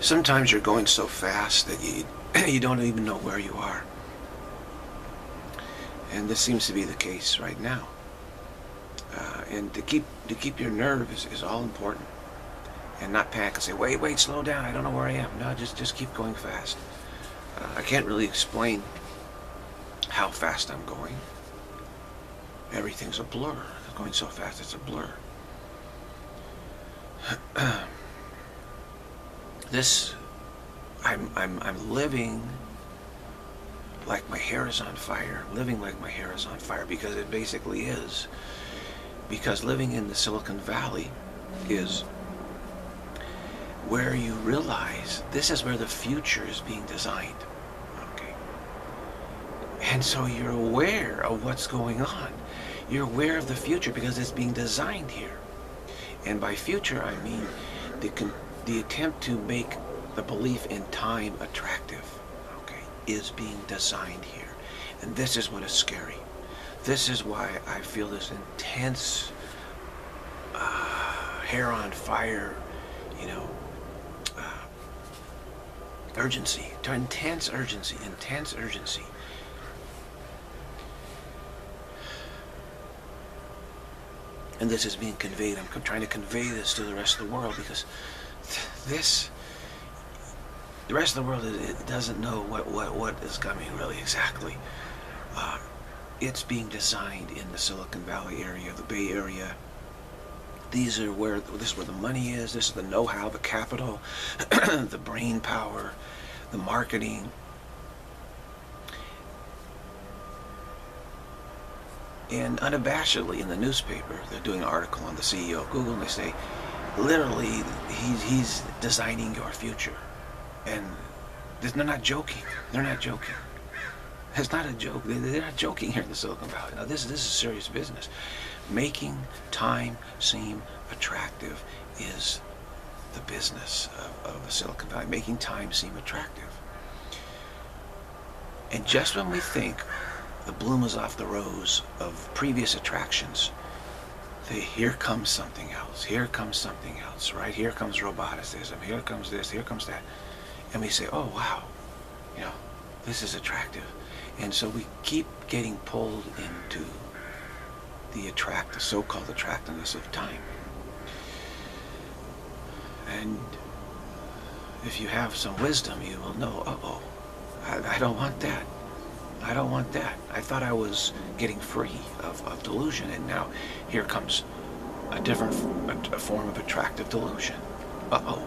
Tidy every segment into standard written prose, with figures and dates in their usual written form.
Sometimes you're going so fast that you don't even know where you are. And this seems to be the case right now. And to keep your nerve is all important. And not panic and say, wait, slow down, I don't know where I am. No, just keep going fast. I can't really explain how fast I'm going. Everything's a blur. I'm going so fast, it's a blur. I'm living like my hair is on fire. Living like my hair is on fire, because it basically is. Because living in the Silicon Valley is where you realize this is where the future is being designed. Okay. And so you're aware of what's going on. You're aware of the future because it's being designed here. And by future, I mean the attempt to make the belief in time attractive, okay, is being designed here. And this is what is scary. This is why I feel this intense hair on fire, urgency, intense urgency. And this is being conveyed. I'm trying to convey this to the rest of the world, because the rest of the world, it doesn't know what is coming really exactly. It's being designed in the Silicon Valley area, the Bay Area. This is where the money is. This is the know-how, the capital, the brain power, the marketing. And unabashedly in the newspaper, they're doing an article on the CEO of Google, and they say, literally, he's designing your future. And they're not joking. They're not joking. It's not a joke. They're not joking here in the Silicon Valley. Now, this is serious business. Making time seem attractive is the business of the Silicon Valley. Making time seem attractive. And just when we think the bloom is off the rose of previous attractions, here comes something else. Here comes something else, right? Here comes roboticism. Here comes this. Here comes that. And we say, oh, wow, this is attractive. And so we keep getting pulled into the so-called attractiveness of time. And if you have some wisdom, you will know, uh-oh, I don't want that. I don't want that. I thought I was getting free of delusion, and now here comes a different form of attractive delusion. Uh-oh.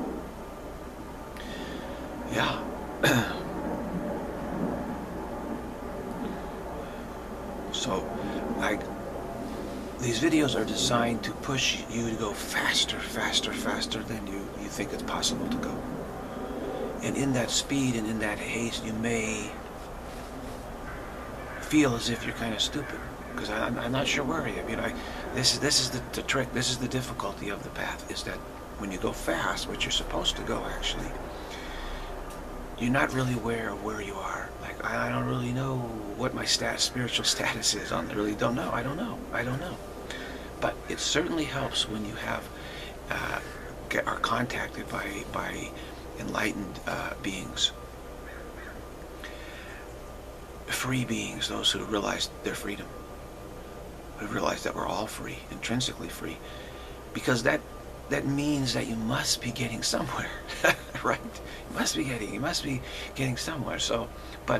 Yeah. So, these videos are designed to push you to go faster than you think it's possible to go. And in that speed and in that haste, you may feel as if you're kind of stupid, because I'm not sure where I am. This is the trick. This is the difficulty of the path, is that when you go fast, which you're supposed to go actually, you're not really aware of where you are. Like, I don't really know what my spiritual status is. I really don't know. I don't know. But it certainly helps when you are contacted by enlightened beings, free beings, those who realize their freedom, who realize that we're all free, intrinsically free, because that means that you must be getting somewhere, right? You must be getting somewhere. So, but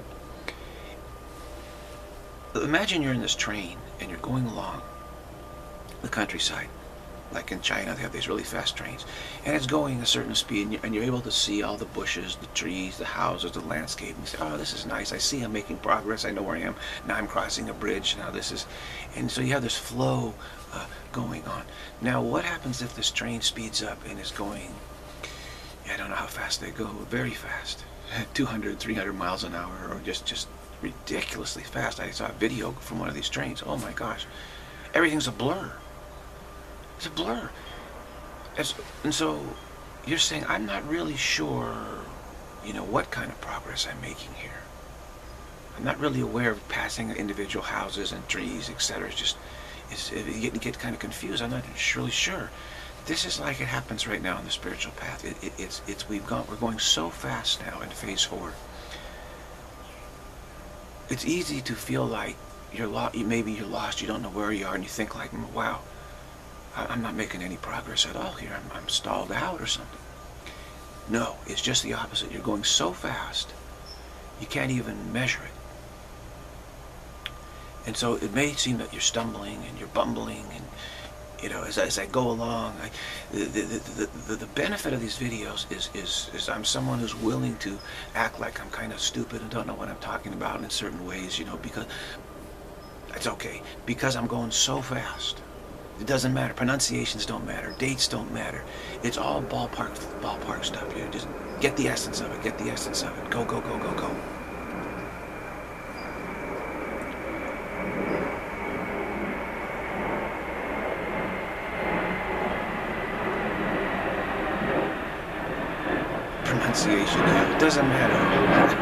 imagine you're in this train and you're going along the countryside. Like in China, they have these really fast trains, and it's going a certain speed, and you're able to see all the bushes, the trees, the houses, the landscape, and you say, oh, this is nice. I see I'm making progress. I know where I am. Now I'm crossing a bridge. Now this is, and so you have this flow going on. Now, what happens if this train speeds up and is going, I don't know how fast they go, very fast, 200, 300 miles an hour, or just ridiculously fast. I saw a video from one of these trains. Oh my gosh, everything's a blur. It's a blur. And so you're saying, I'm not really sure, what kind of progress I'm making here. I'm not really aware of passing individual houses and trees, etc. You get kind of confused. I'm not really sure. This is like it happens right now in the spiritual path. We're going so fast now in phase 4. It's easy to feel like you're lost. Maybe you're lost. You don't know where you are, and you think like, "Wow, I'm not making any progress at all here. I'm stalled out or something." No, it's just the opposite. You're going so fast, you can't even measure it. And so it may seem that you're stumbling and you're bumbling, and as I go along, the benefit of these videos is I'm someone who's willing to act like I'm kind of stupid and don't know what I'm talking about in certain ways, because it's okay, because I'm going so fast. It doesn't matter. Pronunciations don't matter. Dates don't matter. It's all ballpark stuff. You just get the essence of it. Get the essence of it. Go, go, go, go, go. Pronunciation, it doesn't matter.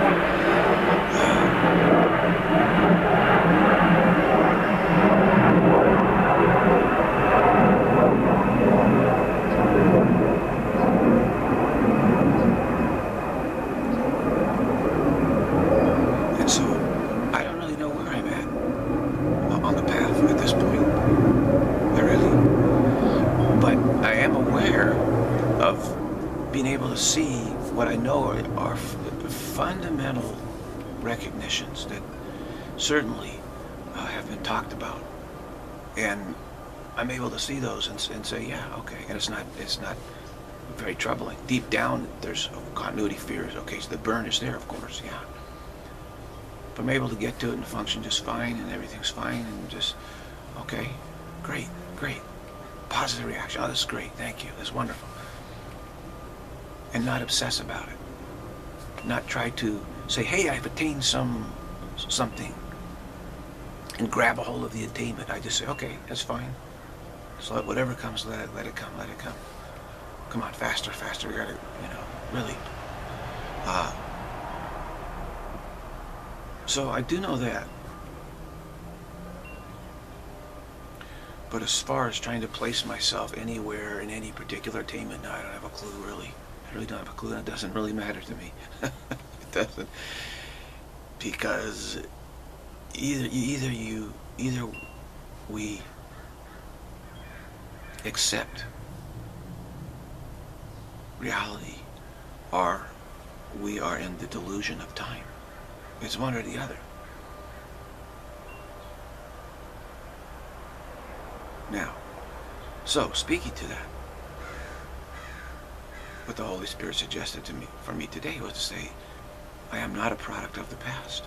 And so, I don't really know where I'm at on the path at this point. Really. But I am aware of being able to see what I know are fundamental recognitions that certainly have been talked about, and I'm able to see those and say, yeah, okay, and it's not very troubling. Deep down, there's continuity fears. Okay, so the burn is there, of course, yeah. But I'm able to get to it and function just fine, and everything's fine, and just okay, great, positive reaction. Oh, this is great. Thank you. That's wonderful. And not obsess about it. Not try to say, hey, I've attained something, and grab a hold of the attainment. I just say, okay, that's fine. So let whatever comes, let it come. Come on, faster. We gotta, really. So I do know that. But as far as trying to place myself anywhere in any particular attainment, no, I don't have a clue, really. I really don't have a clue, and it doesn't really matter to me. It doesn't, because either we accept reality, or we are in the delusion of time. It's one or the other. Now, so speaking to that, what the Holy Spirit suggested to me for me today was to say, I am not a product of the past.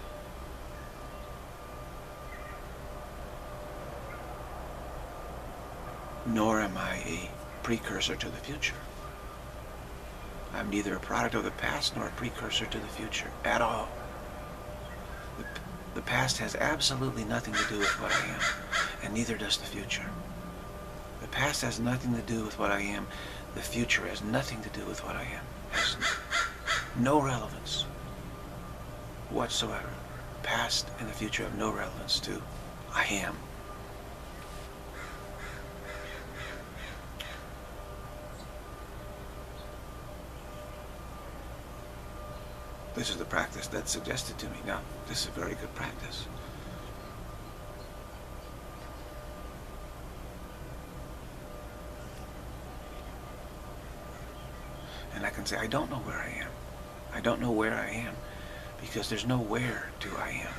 Nor am I a precursor to the future. I'm neither a product of the past nor a precursor to the future at all. The past has absolutely nothing to do with what I am, and neither does the future. The past has nothing to do with what I am. The future has nothing to do with what I am. It has no relevance whatsoever. Past and the future have no relevance to I am. This is the practice that's suggested to me. Now, this is a very good practice. And I can say, I don't know where I am. I don't know where I am, because there's no where to I am.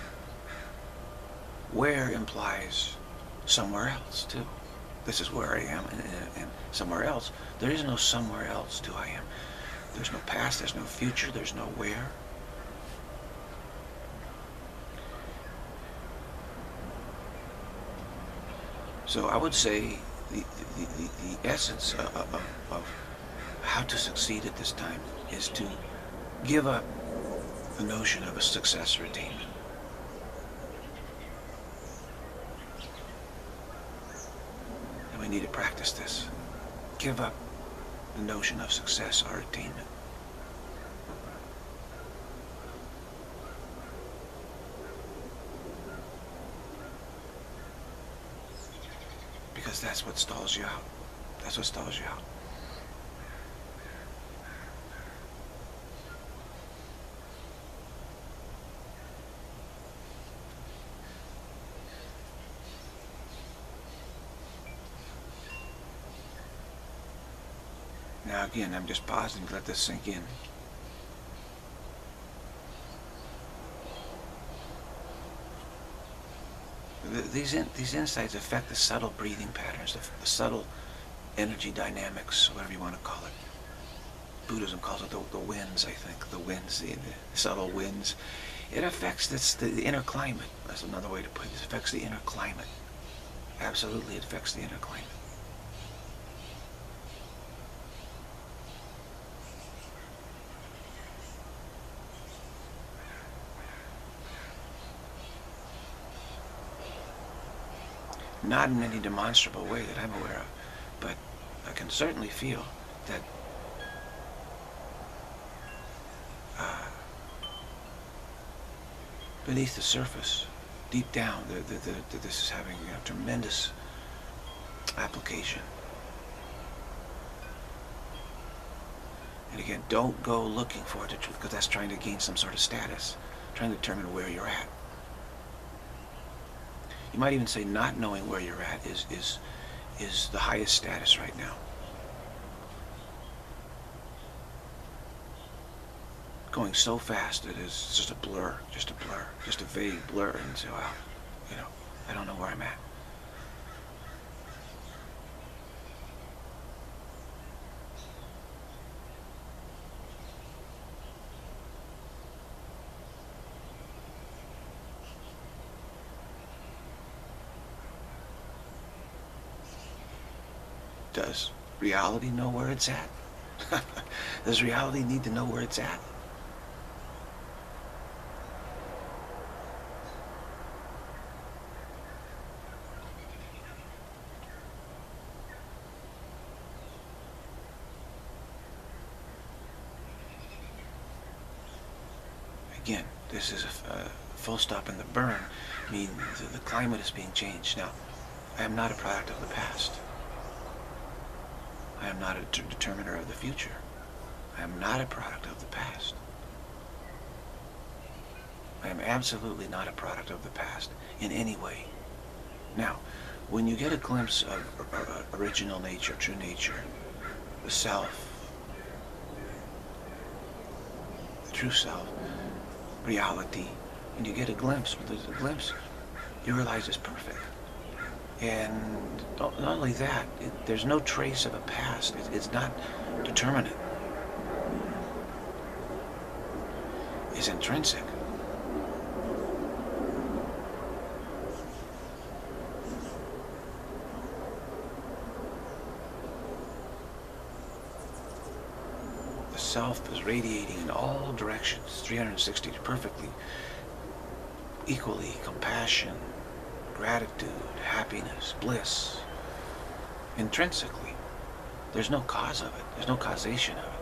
Where implies somewhere else, too. This is where I am, and somewhere else. There is no somewhere else to I am. There's no past, there's no future, there's no where. So I would say the essence of how to succeed at this time is to give up the notion of a success or attainment. And we need to practice this. Give up the notion of success or attainment. Because that's what stalls you out. That's what stalls you out. Now again, I'm just pausing to let this sink in. These insights affect the subtle breathing patterns, the subtle energy dynamics, whatever you want to call it. Buddhism calls it the winds, I think. The winds, the subtle winds. It affects the inner climate. That's another way to put it. It affects the inner climate. Absolutely, it affects the inner climate. Not in any demonstrable way that I'm aware of, but I can certainly feel that beneath the surface, deep down, this is having tremendous application. And again, don't go looking for the truth, because that's trying to gain some sort of status, trying to determine where you're at. You might even say not knowing where you're at is the highest status right now. Going so fast that it's just a blur, just a vague blur, and so I don't know where I'm at. Does reality know where it's at? Does reality need to know where it's at? Again, this is a full stop in the burn, meaning the climate is being changed. Now, I am not a product of the past. I am not a determiner of the future. I am not a product of the past. I am absolutely not a product of the past in any way. Now, when you get a glimpse of original nature, true nature, the self, the true self, reality, and you get a glimpse, you realize it's perfect. And not only that, there's no trace of a past. It's not determinate. It's intrinsic. The self is radiating in all directions, 360, perfectly, equally, compassion, gratitude, happiness, bliss, intrinsically. There's no cause of it. There's no causation of it.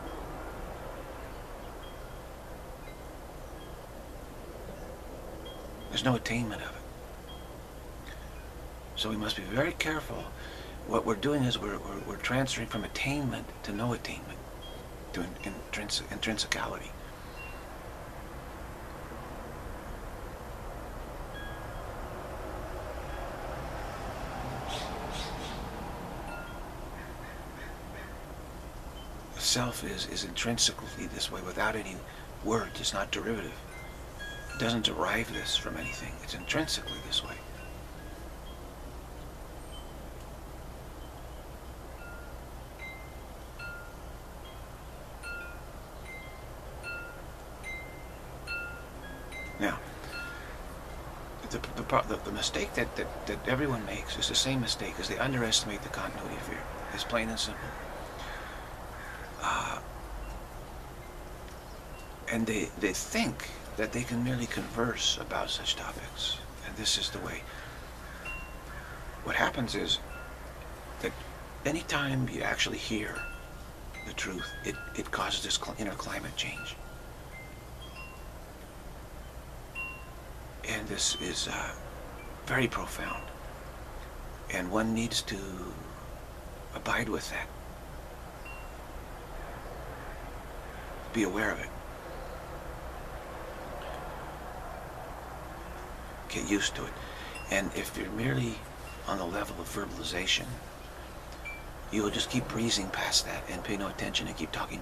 There's no attainment of it. So we must be very careful. What we're doing is we're transferring from attainment to no attainment, to intrinsicality. Self is intrinsically this way, without any words. It's not derivative. It doesn't derive this from anything. It's intrinsically this way. Now, the mistake that everyone makes is the same mistake, is they underestimate the continuity of fear. It's plain and simple. And they think that they can merely converse about such topics. And this is the way. What happens is that anytime you actually hear the truth, it causes this inner climate change. And this is very profound. And one needs to Abide with that. Be aware of it. Get used to it. And if you're merely on the level of verbalization, you will just keep breezing past that and pay no attention and keep talking.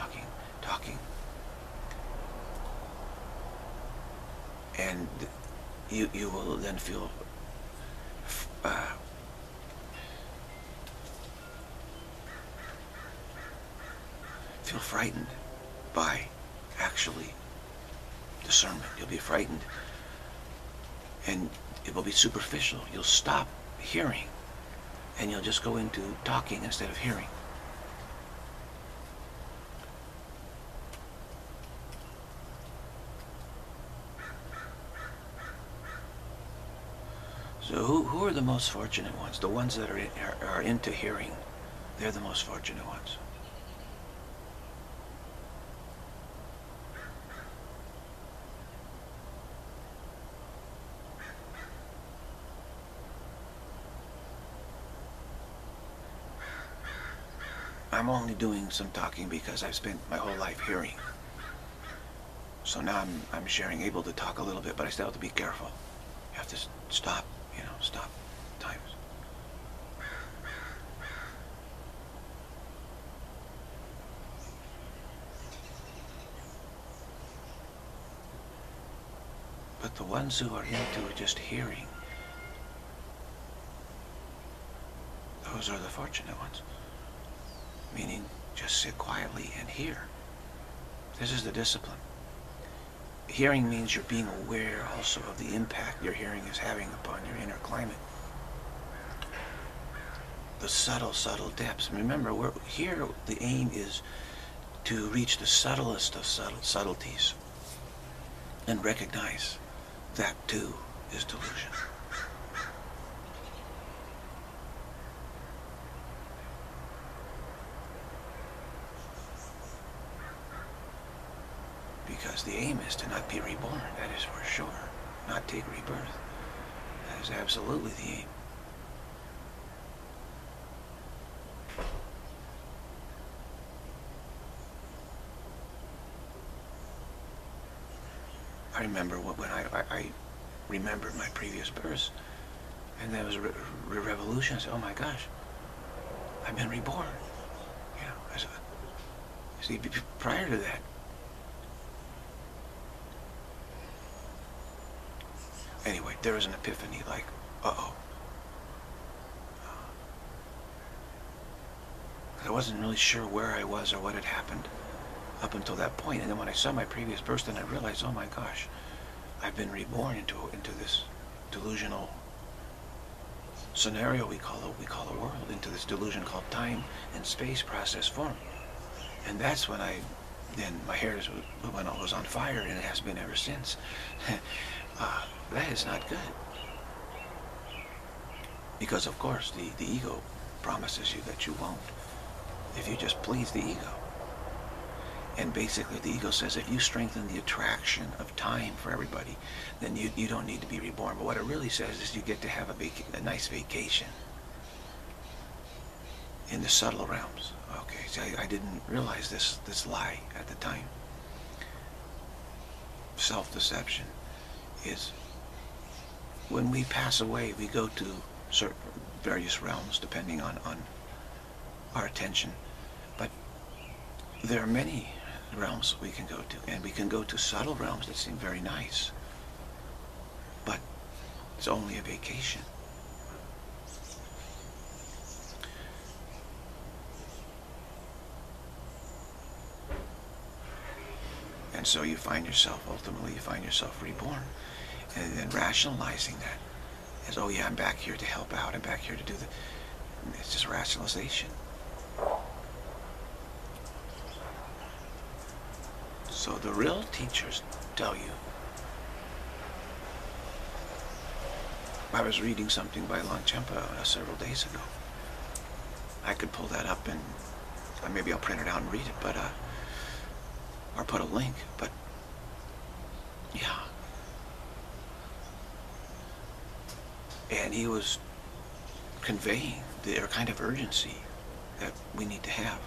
And you will then feel frightened by actually discernment. You'll be frightened, and it will be superficial. You'll stop hearing, and you'll just go into talking instead of hearing. So who are the most fortunate ones? The ones that are into hearing. They're the most fortunate ones. I'm only doing some talking because I've spent my whole life hearing. So now I'm sharing, able to talk a little bit, but I still have to be careful. You have to stop, stop times. But the ones who are into just hearing, those are the fortunate ones. Meaning, just sit quietly and hear. This is the discipline. Hearing means you're being aware also of the impact your hearing is having upon your inner climate. The subtle depths. Remember, here the aim is to reach the subtlest of subtleties and recognize that too is delusion. Because the aim is to not be reborn, that is for sure. Not take rebirth. That is absolutely the aim. I remember when I remembered my previous births, and there was a revolution. I said, oh my gosh, I've been reborn. I said, see, prior to that, anyway, there was an epiphany, like, uh-oh. I wasn't really sure where I was or what had happened up until that point. And then when I saw my previous birth, then I realized, oh my gosh, I've been reborn into this delusional scenario we call a world, into this delusion called time and space process form. And that's when then my hair was on fire, and it has been ever since. That is not good. Because of course the ego promises you that you won't, if you just please the ego. And basically the ego says if you strengthen the attraction of time for everybody, then you don't need to be reborn. But what it really says is you get to have a nice vacation in the subtle realms. Okay, so I didn't realize this lie at the time. Self-deception is when we pass away, we go to certain various realms depending on our attention. But there are many realms we can go to, and we can go to subtle realms that seem very nice, but it's only a vacation. And so ultimately you find yourself reborn, and then rationalizing that as, oh yeah, I'm back here to help out, I'm back here to do it's just rationalization. So the real teachers tell you. I was reading something by Longchenpa several days ago. I could pull that up and maybe I'll print it out and read it, but or put a link, but yeah. And he was conveying their kind of urgency that we need to have.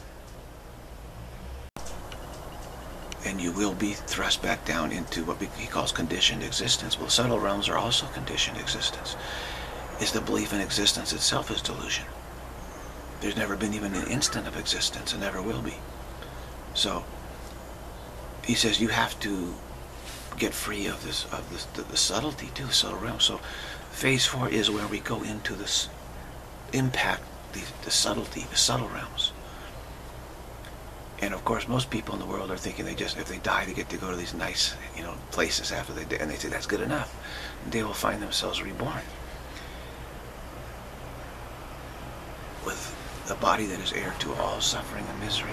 And you will be thrust back down into what he calls conditioned existence. Well, subtle realms are also conditioned existence. It's the belief in existence itself is delusion. There's never been even an instant of existence, and never will be. So he says you have to get free of the subtlety too, the subtle realm. So phase 4 is where we go into this impact, the subtlety, the subtle realms. And of course, most people in the world are thinking if they die, they get to go to these nice, places after they die, and they say that's good enough. They will find themselves reborn with a body that is heir to all suffering and misery.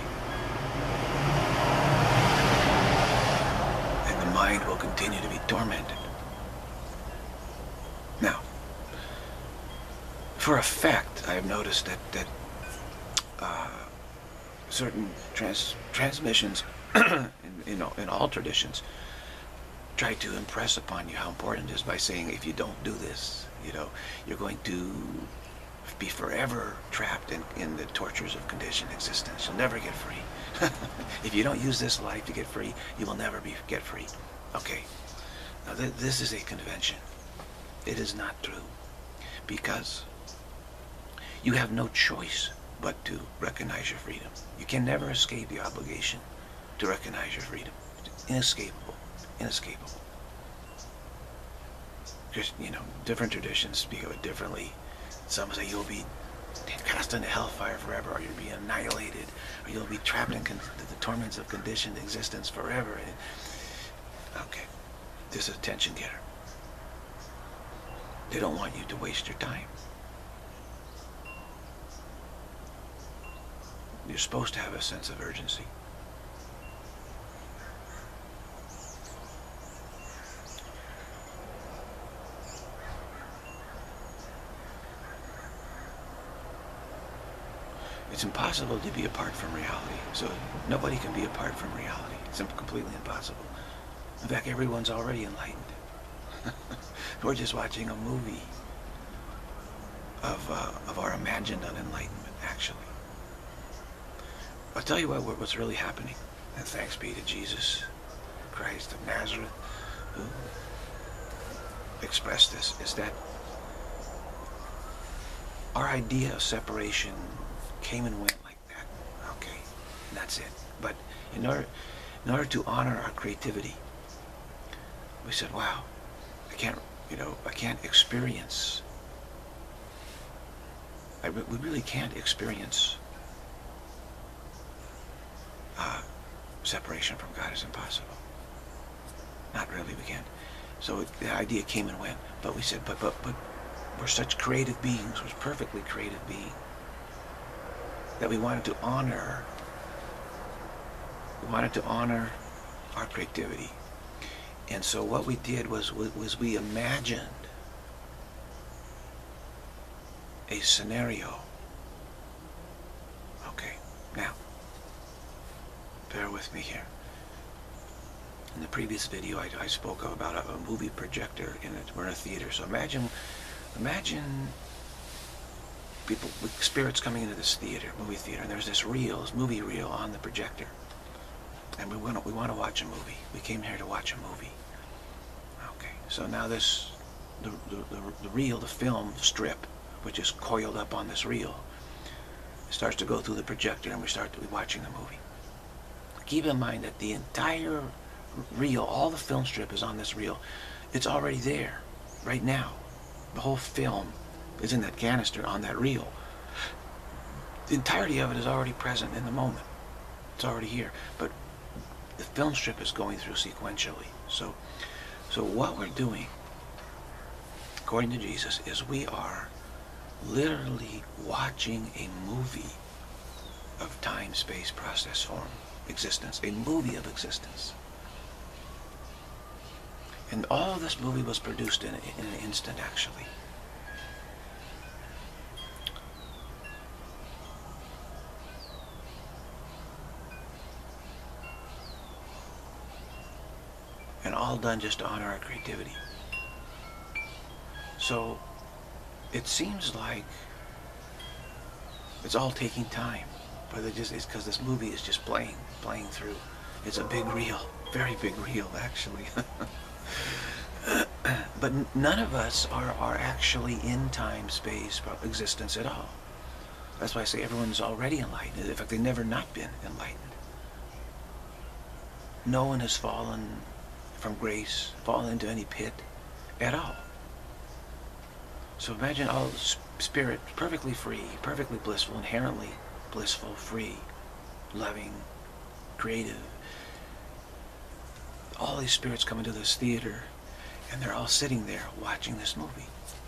And the mind will continue to be tormented. Now, for effect, I have noticed that certain transmissions in all traditions try to impress upon you how important it is by saying, if you don't do this, you're going to be forever trapped in the tortures of conditioned existence. You'll never get free. If you don't use this life to get free, you will never get free. Okay, now this is a convention. It is not true, because you have no choice but to recognize your freedom. You can never escape the obligation to recognize your freedom. It's inescapable. Inescapable. Just, different traditions speak of it differently. Some say you'll be cast into hellfire forever, or you'll be annihilated, or you'll be trapped in the torments of conditioned existence forever. Okay, this is a attention getter. They don't want you to waste your time. You're supposed to have a sense of urgency. It's impossible to be apart from reality. So nobody can be apart from reality. It's completely impossible. In fact, everyone's already enlightened. We're just watching a movie of our imagined unenlightenment, actually. I'll tell you what's really happening, and thanks be to Jesus Christ of Nazareth, who expressed this, is that our idea of separation came and went like that. Okay, and that's it. But in order to honor our creativity, we said, wow, I can't experience. We really can't experience separation from God. Is impossible. Not really, we can't. So the idea came and went, but we said, but we're such creative beings, we're perfectly creative beings, that we wanted to honor our creativity. And so what we did was we imagined a scenario. Okay, now bear with me here. In the previous video, I spoke about a movie projector we're in a theater. So imagine people with spirits coming into this movie theater, and there's this movie reel on the projector, and we want to watch a movie. We came here to watch a movie. Okay, so now the reel, the film strip, which is coiled up on this reel, starts to go through the projector, and we start to be watching the movie. Keep in mind that the entire reel, all the film strip is on this reel. It's already there, right now. The whole film is in that canister on that reel. The entirety of it is already present in the moment. It's already here. But the film strip is going through sequentially. So what we're doing, according to Jesus, is we are literally watching a movie of time, space, process, form, existence. A movie of existence. And all of this movie was produced in an instant, actually. And all done just to honor our creativity. So it seems like It's all taking time, but it's because this movie is just playing through. It's a big reel, very big reel, actually. But none of us are actually in time, space, existence at all. That's why I say everyone's already enlightened. In fact, they've never not been enlightened. No one has fallen from grace, fallen into any pit at all. So imagine all spirit, perfectly free, perfectly blissful, inherently blissful, free, loving, creative. All these spirits come into this theater, and they're all sitting there watching this movie.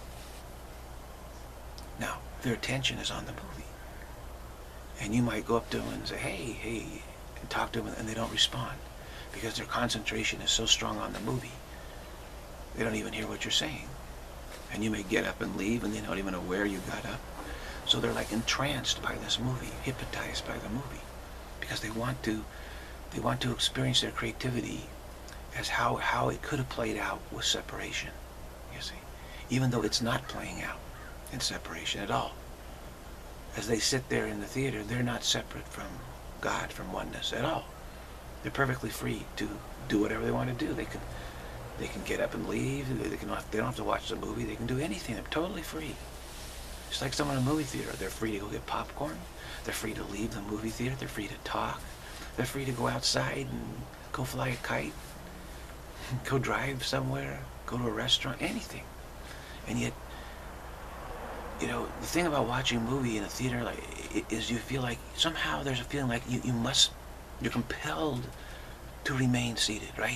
Now, their attention is on the movie. And you might go up to them and say, hey, hey, and talk to them, and they don't respond because their concentration is so strong on the movie. They don't even hear what you're saying. And you may get up and leave, and they're not even aware you got up. So they're like entranced by this movie, hypnotized by the movie, because they want to experience their creativity as how it could have played out with separation, you see, even though it's not playing out in separation at all. As they sit there in the theater, they're not separate from God, from oneness at all. They're perfectly free to do whatever they want to do. They can get up and leave. They don't have to watch the movie. They can do anything. They're totally free. Just like someone in a movie theater. They're free to go get popcorn. They're free to leave the movie theater. They're free to talk. They're free to go outside and go fly a kite, go drive somewhere, go to a restaurant, anything. And yet, you know, the thing about watching a movie in a theater is you feel like somehow there's a feeling like you're compelled to remain seated, right?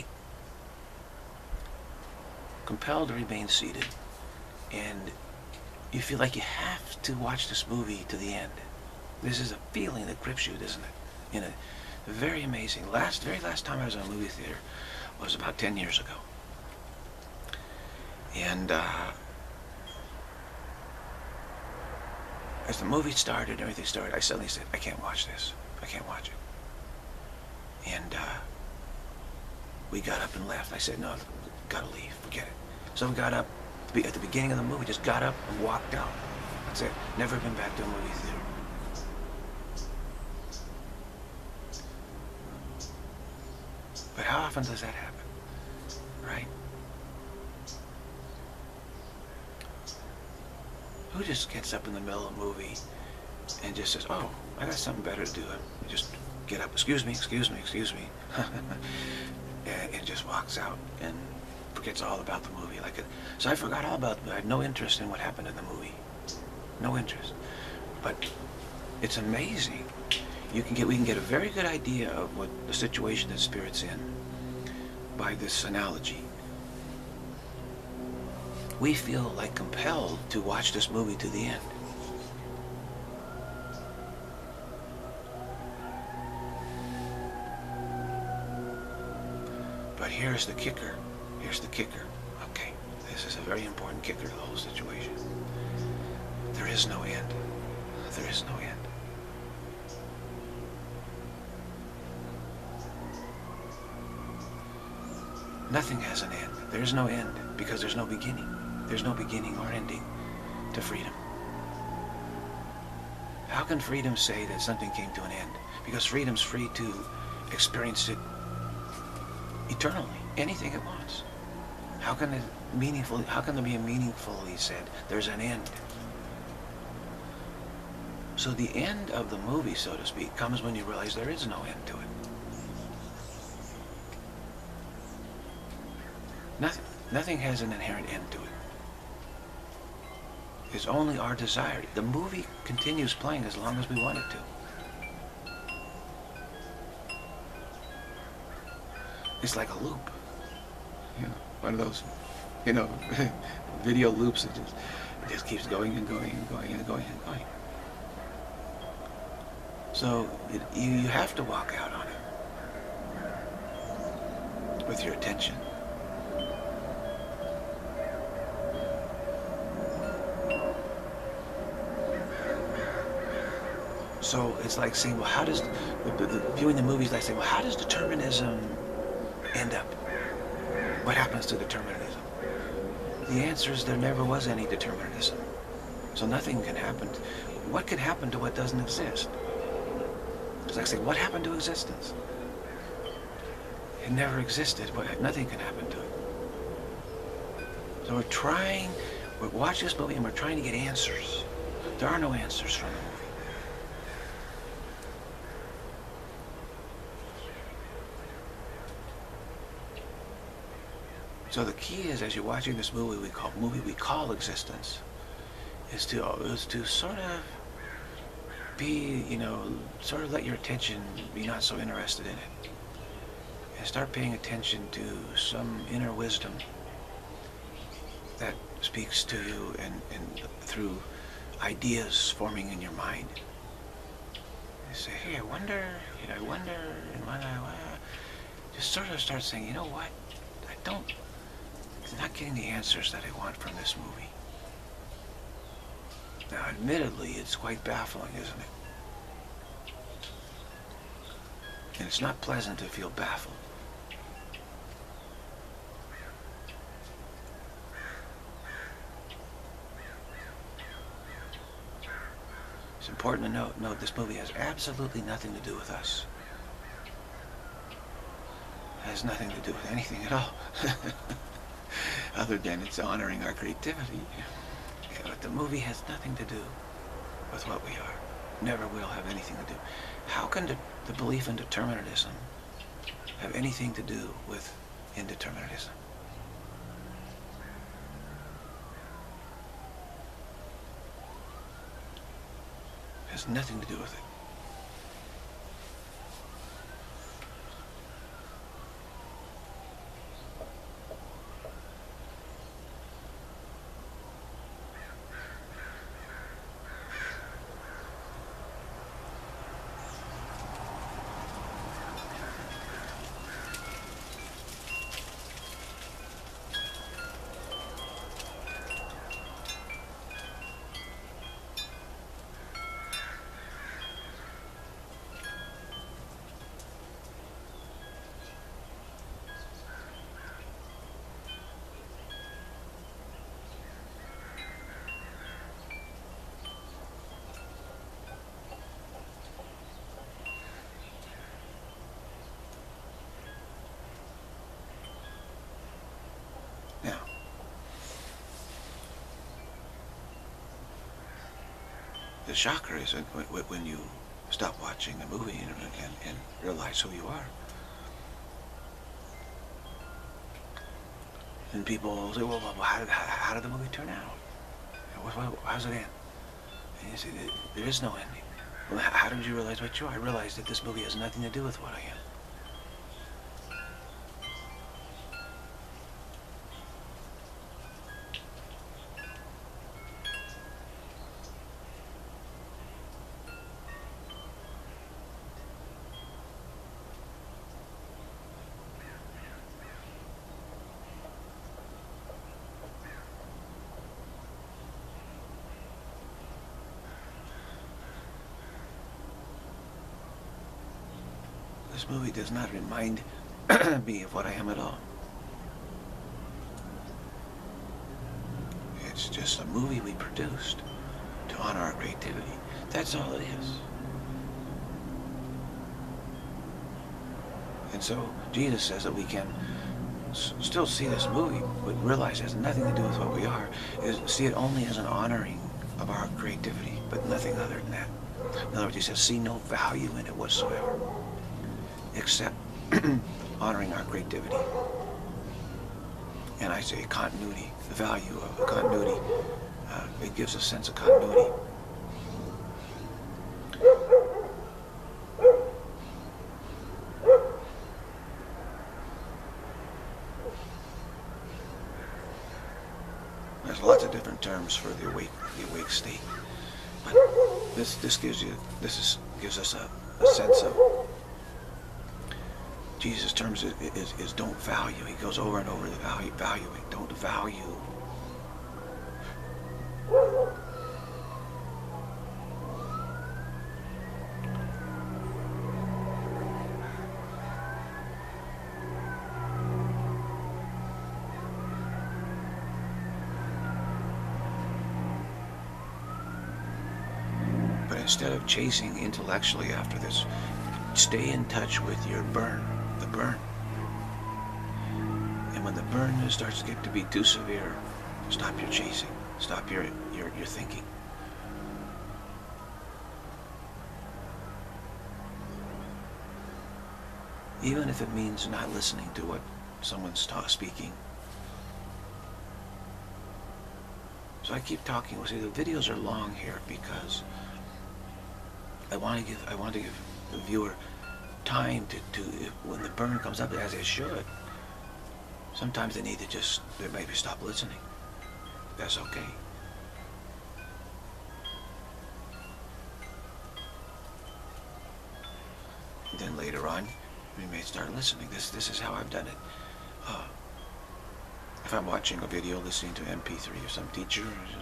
Compelled to remain seated. And you feel like you have to watch this movie to the end. This is a feeling that grips you, doesn't it? Very amazing. Very last time I was in a movie theater was about 10 years ago. And as the movie started and everything started, I suddenly said, I can't watch this. I can't watch it. And we got up and left. I said, no, gotta leave. Forget it. So we got up at the beginning of the movie, just got up and walked out. That's it. Never been back to a movie theater. But how often does that happen? Right? Who just gets up in the middle of a movie and just says, oh, I got something better to do. And just get up, excuse me, and just walks out and forgets all about the movie. So I forgot all about it. I had no interest in what happened in the movie. No interest. But it's amazing. We can get a very good idea of what the situation that Spirit's in by this analogy. We feel like compelled to watch this movie to the end. But here's the kicker. Here's the kicker. Okay, this is a very important kicker to the whole situation. There is no end. There is no end. Nothing has an end. There is no end because there's no beginning. There's no beginning or ending to freedom. How can freedom say that something came to an end? Because freedom's free to experience it eternally, anything it wants. How can there be meaningfully said there's an end? So the end of the movie, so to speak, comes when you realize there is no end to it. Nothing has an inherent end to it. It's only our desire. The movie continues playing as long as we want it to. It's like a loop. You know, one of those, video loops that just keeps going and going and going and going and going. So you have to walk out on it with your attention. So it's like saying, well, how does, viewing the movies, like saying, well, how does determinism end up? What happens to determinism? The answer is there never was any determinism. So nothing can happen. what could happen to what doesn't exist? It's like saying, what happened to existence? It never existed, but nothing can happen to it. So we're watching this movie and we're trying to get answers. There are no answers from the movie. So the key is, as you're watching this movie we call existence, is to sort of be, sort of let your attention be not so interested in it. And start paying attention to some inner wisdom that speaks to you and through ideas forming in your mind. You say, hey, I wonder, and just sort of start saying, you know what? I'm not getting the answers that I want from this movie. Now, admittedly, it's quite baffling, isn't it? And it's not pleasant to feel baffled. It's important to note this movie has absolutely nothing to do with us. It has nothing to do with anything at all. Other than it's honoring our creativity. But the movie has nothing to do with what we are. Never will have anything to do. How can the belief in determinism have anything to do with indeterminism? It has nothing to do with it. Now, the shocker is when you stop watching the movie and realize who you are. And people say, well, how did the movie turn out? How's it end? And you say, there is no ending. Well, how did you realize what you are? I realized that this movie has nothing to do with what I am. This movie does not remind me of what I am at all. It's just a movie we produced to honor our creativity. That's all it is. And so Jesus says that we can still see this movie, but realize it has nothing to do with what we are, is see it only as an honoring of our creativity, but nothing other than that. In other words, he says, see no value in it whatsoever, except honoring our creativity. And I say continuity, the value of continuity, it gives a sense of continuity. There's lots of different terms for the awake state, but this gives us a sense of. Jesus' terms is don't value. He goes over and over the valuing. Don't value. instead of chasing intellectually after this, stay in touch with your burn, the burn. And when the burn starts to get to be too severe, stop your chasing, stop your thinking. Even if it means not listening to what someone's speaking. So I keep talking. See, the videos are long here because I want to give the viewer time to when the burn comes up, as it should. Sometimes they need to just maybe stop listening. That's okay. And then later on, we may start listening. This is how I've done it. If I'm watching a video, listening to MP3 or some teacher,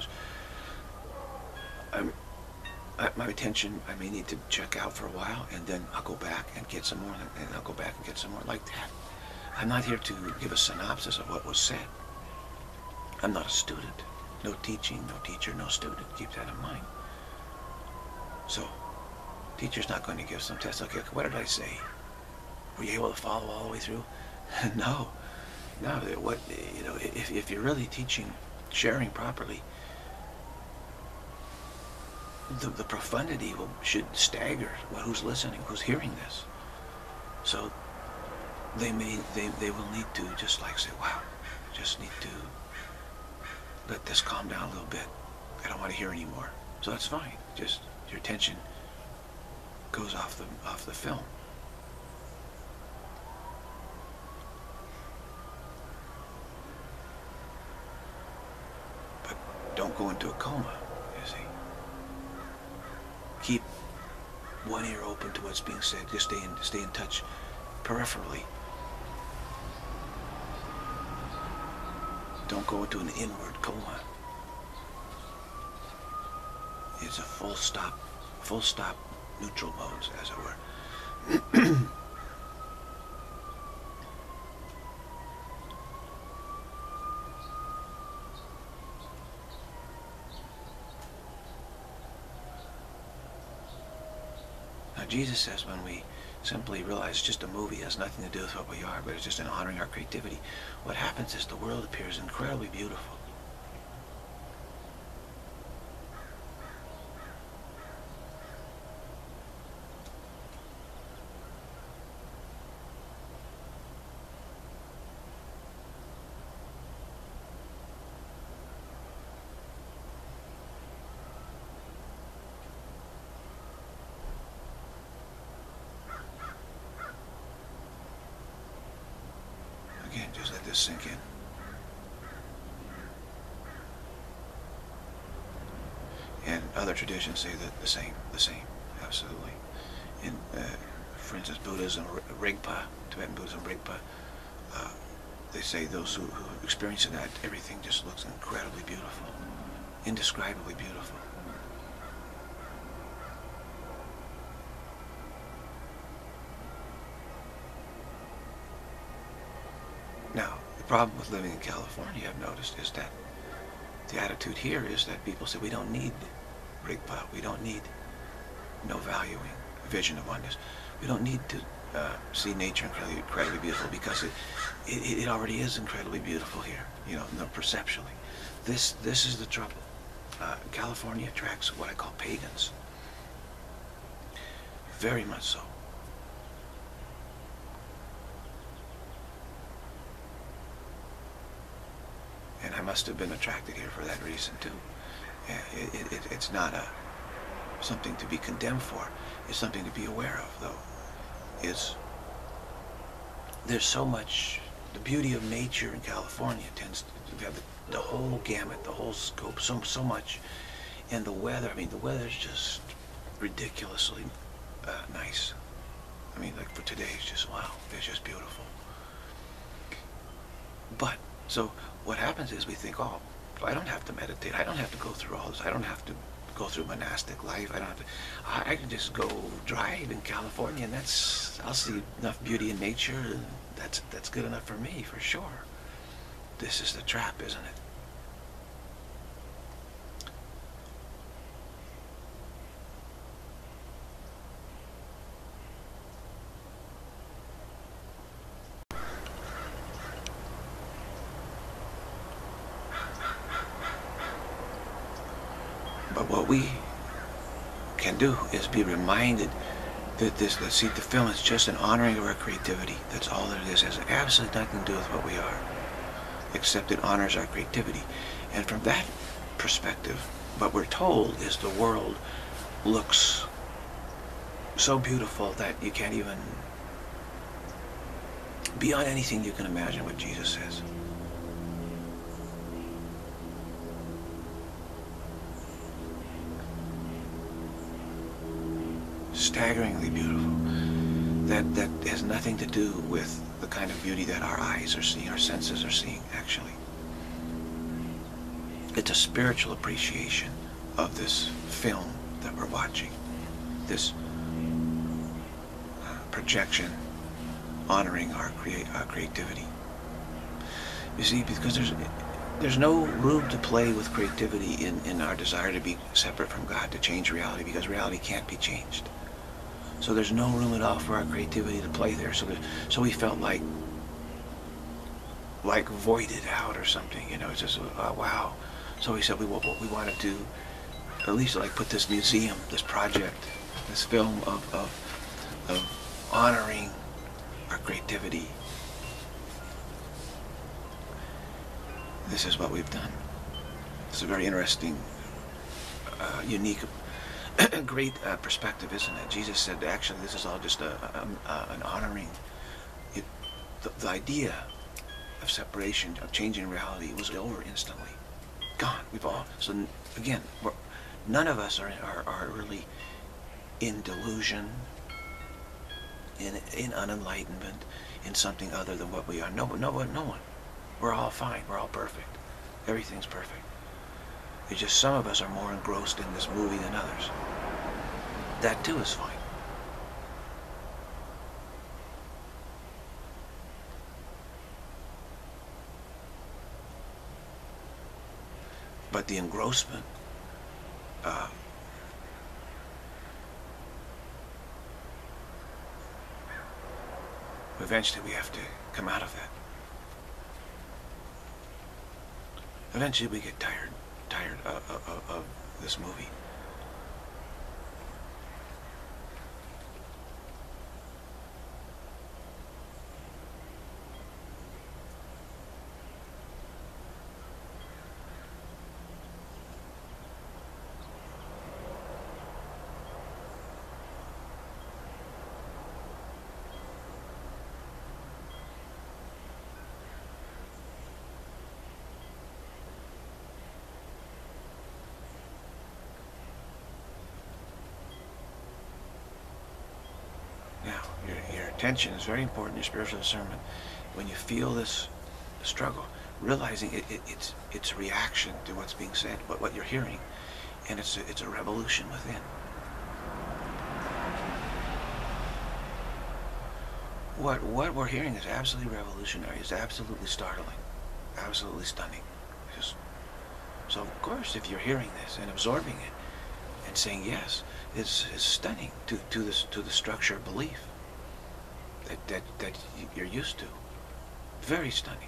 my attention, I may need to check out for a while, and then I'll go back and get some more, and I'll go back and get some more, like that. I'm not here to give a synopsis of what was said. I'm not a student. No teaching, no teacher, no student. Keep that in mind. So, teacher's not going to give some test. Okay, what did I say? Were you able to follow all the way through? No. No, what, if you're really teaching, sharing properly, the profundity should stagger who's listening, who's hearing this. So they will need to just like say, wow, just need to let this calm down a little bit. I don't want to hear anymore. So that's fine. Just your attention goes off the film. Don't go into a coma, you see. Keep one ear open to what's being said. Just stay in touch peripherally. Don't go into an inward coma. It's a full stop neutral modes, as it were. Jesus says when we simply realize it's just a movie, it has nothing to do with what we are, but it's just in honoring our creativity, what happens is the world appears incredibly beautiful. Again, just let this sink in. And other traditions say that the same, absolutely. In, for instance, Buddhism, Rigpa, Tibetan Buddhism, Rigpa, they say those who experience that, everything just looks incredibly beautiful, indescribably beautiful. Now, the problem with living in California, I've noticed, is that the attitude here is that people say we don't need Rigpa, we don't need no valuing, vision of oneness. We don't need to see nature incredibly beautiful because it already is incredibly beautiful here, perceptually. This is the trouble. California attracts what I call pagans. Very much so. And I must have been attracted here for that reason too. It's not something to be condemned for. It's something to be aware of, though. There's so much. The beauty of nature in California tends to have the whole gamut, the whole scope, so much. And the weather. I mean, the weather's just ridiculously nice. I mean, like for today, it's just wow. It's just beautiful. But so what happens is we think, oh, I don't have to meditate. I don't have to go through all this. I don't have to go through monastic life. I can just go drive in California, and I'll see enough beauty in nature, and that's good enough for me, for sure. This is the trap, isn't it? But what we can do is be reminded that the film is just an honoring of our creativity. That's all that it is. It has absolutely nothing to do with what we are, except it honors our creativity. And from that perspective, what we're told is the world looks so beautiful that you can't even, beyond anything you can imagine, what Jesus says. Staggeringly beautiful. That has nothing to do with the kind of beauty that our eyes are seeing, our senses are seeing, actually. It's a spiritual appreciation of this film that we're watching. This projection honoring our creativity. You see, because there's no room to play with creativity in our desire to be separate from God, to change reality, because reality can't be changed. So there's no room at all for our creativity to play there. So we felt like voided out or something, you know. It's just wow. So we said we want to do, at least like put this museum, this project, this film of honoring our creativity. This is what we've done. It's a very interesting, unique, great perspective, isn't it? Jesus said, actually, this is all just an honoring. The idea of separation, of changing reality, was over instantly. Gone. We've all. So again, none of us are really in delusion, in unenlightenment, in something other than what we are. No one. We're all fine. We're all perfect. Everything's perfect. It's just some of us are more engrossed in this movie than others. That too is fine. But the engrossment, eventually we have to come out of that. Eventually we get tired of this movie. Your attention is very important, your spiritual discernment. When you feel this struggle, realizing it's a reaction to what's being said, what you're hearing, and it's a revolution within. What we're hearing is absolutely revolutionary. It's absolutely startling, absolutely stunning. So of course, if you're hearing this and absorbing it and saying yes, it's stunning to the structure of belief that you're used to. Very stunning.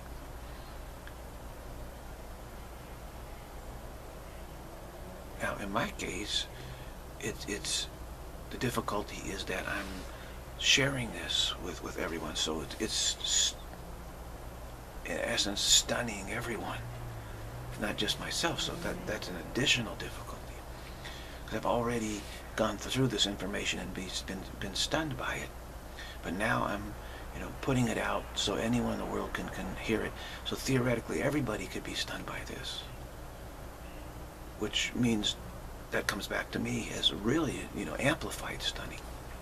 Now, in my case, it's the difficulty is that I'm sharing this with everyone, so it's in essence stunning everyone, not just myself. So that's an additional difficulty, because I've already gone through this information and been stunned by it. But now I'm, putting it out so anyone in the world can hear it. So theoretically, everybody could be stunned by this, which means that comes back to me as really, amplified stunning.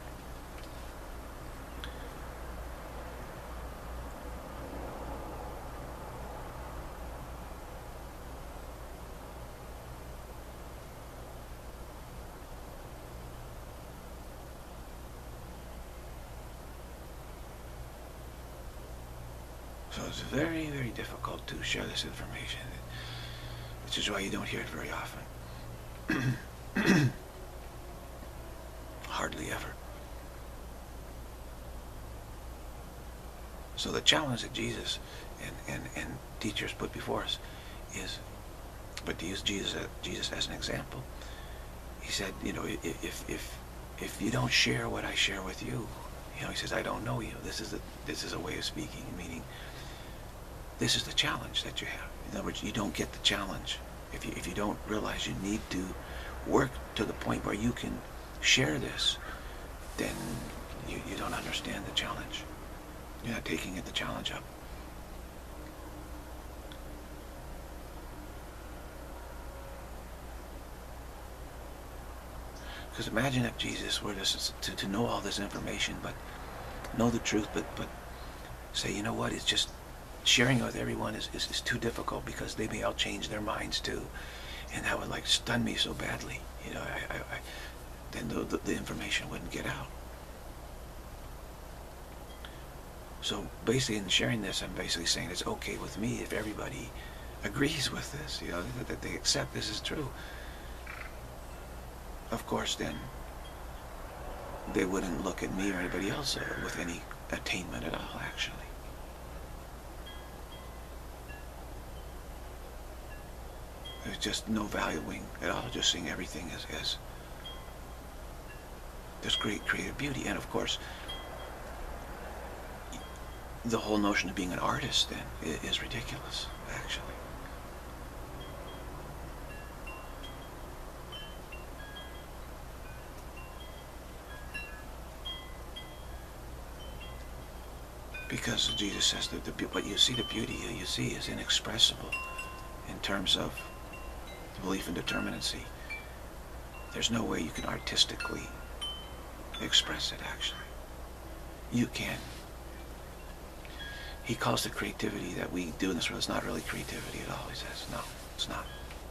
So it's very, very difficult to share this information, which is why you don't hear it very often. Hardly ever. So the challenge that Jesus and teachers put before us is, but to use Jesus as an example, He said, you know, if you don't share what I share with you, you know, he says, I don't know you. This is a way of speaking, meaning this is the challenge that you have. In other words, you don't get the challenge if you don't realize you need to work to the point where you can share this. Then you don't understand the challenge. You're not taking the challenge up. Because imagine if Jesus were to know all this information, but know the truth, but say, you know what, it's just sharing it with everyone is too difficult because they may all change their minds too. And that would like stun me so badly. You know, then the information wouldn't get out. So basically in sharing this, I'm basically saying it's okay with me if everybody agrees with this, you know, that they accept this is true. Of course, then they wouldn't look at me or anybody else with any attainment at all, actually. There's just no valuing at all, just seeing everything as this great creative beauty. And of course, the whole notion of being an artist then is ridiculous, actually. Because Jesus says that what you see, the beauty you see is inexpressible in terms of the belief in determinacy. There's no way you can artistically express it, actually. You can. He calls the creativity that we do in this world, it's not really creativity at all, he says. No, it's not.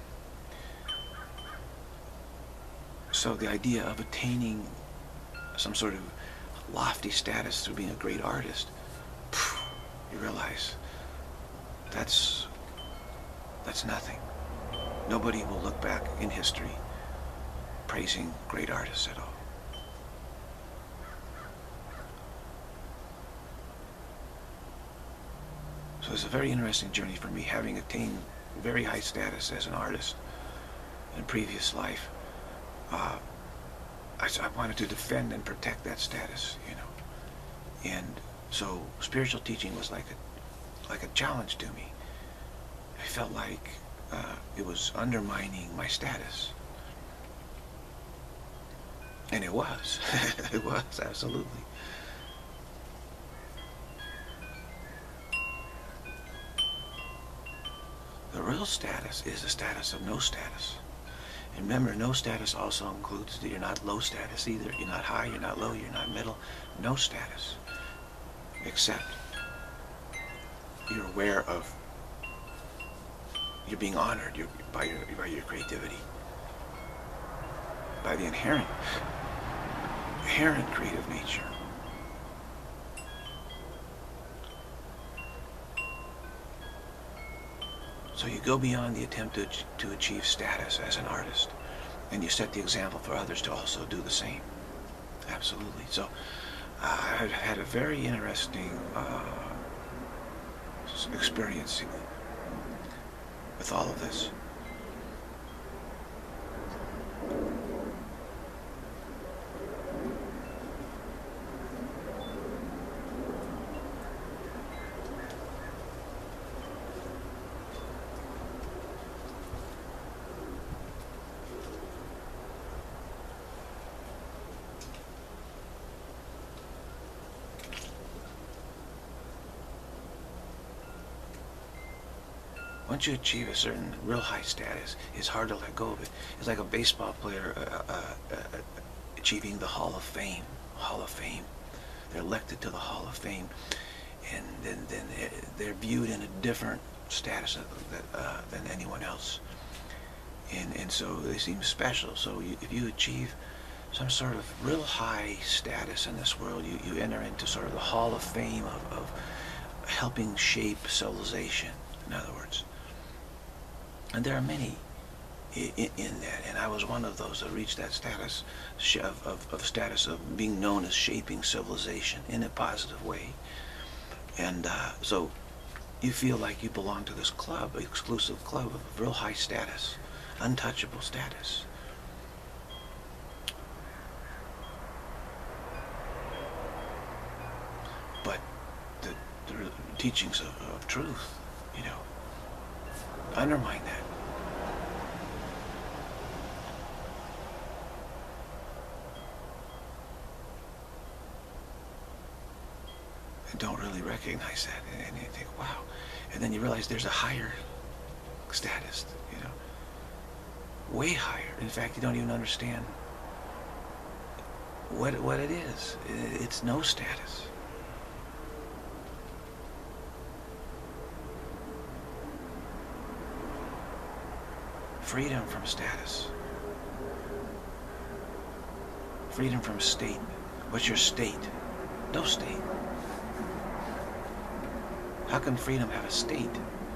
So the idea of attaining some sort of lofty status through being a great artist, you realize that's nothing. Nobody will look back in history praising great artists at all. So it's a very interesting journey for me, having attained very high status as an artist in a previous life. I wanted to defend and protect that status, you know. And so spiritual teaching was like a challenge to me. I felt like it was undermining my status. And it was. It was, absolutely. The real status is the status of no status. And remember, no status also includes that you're not low status either. You're not high, you're not low, you're not middle. No status. Except you're aware of, you're being honored by your creativity. By the inherent creative nature. So you go beyond the attempt to achieve status as an artist, and you set the example for others to also do the same. Absolutely. So I've had a very interesting experience with all of this. Once you achieve a certain real high status, it's hard to let go of it. It's like a baseball player achieving the Hall of Fame. Hall of Fame. They're elected to the Hall of Fame, and then they're viewed in a different status than anyone else. And so they seem special. So if you achieve some sort of real high status in this world, you enter into sort of the Hall of Fame of helping shape civilization, in other words. And there are many in that, and I was one of those that reached that status of being known as shaping civilization in a positive way. And so you feel like you belong to this club, exclusive club of real high status, untouchable status. but the teachings of truth, you know, undermine that. And don't really recognize that, and you think, wow. And then you realize there's a higher status, you know, way higher. In fact, you don't even understand what it is. It's no status. Freedom from status. Freedom from state. What's your state? No state. How can freedom have a state?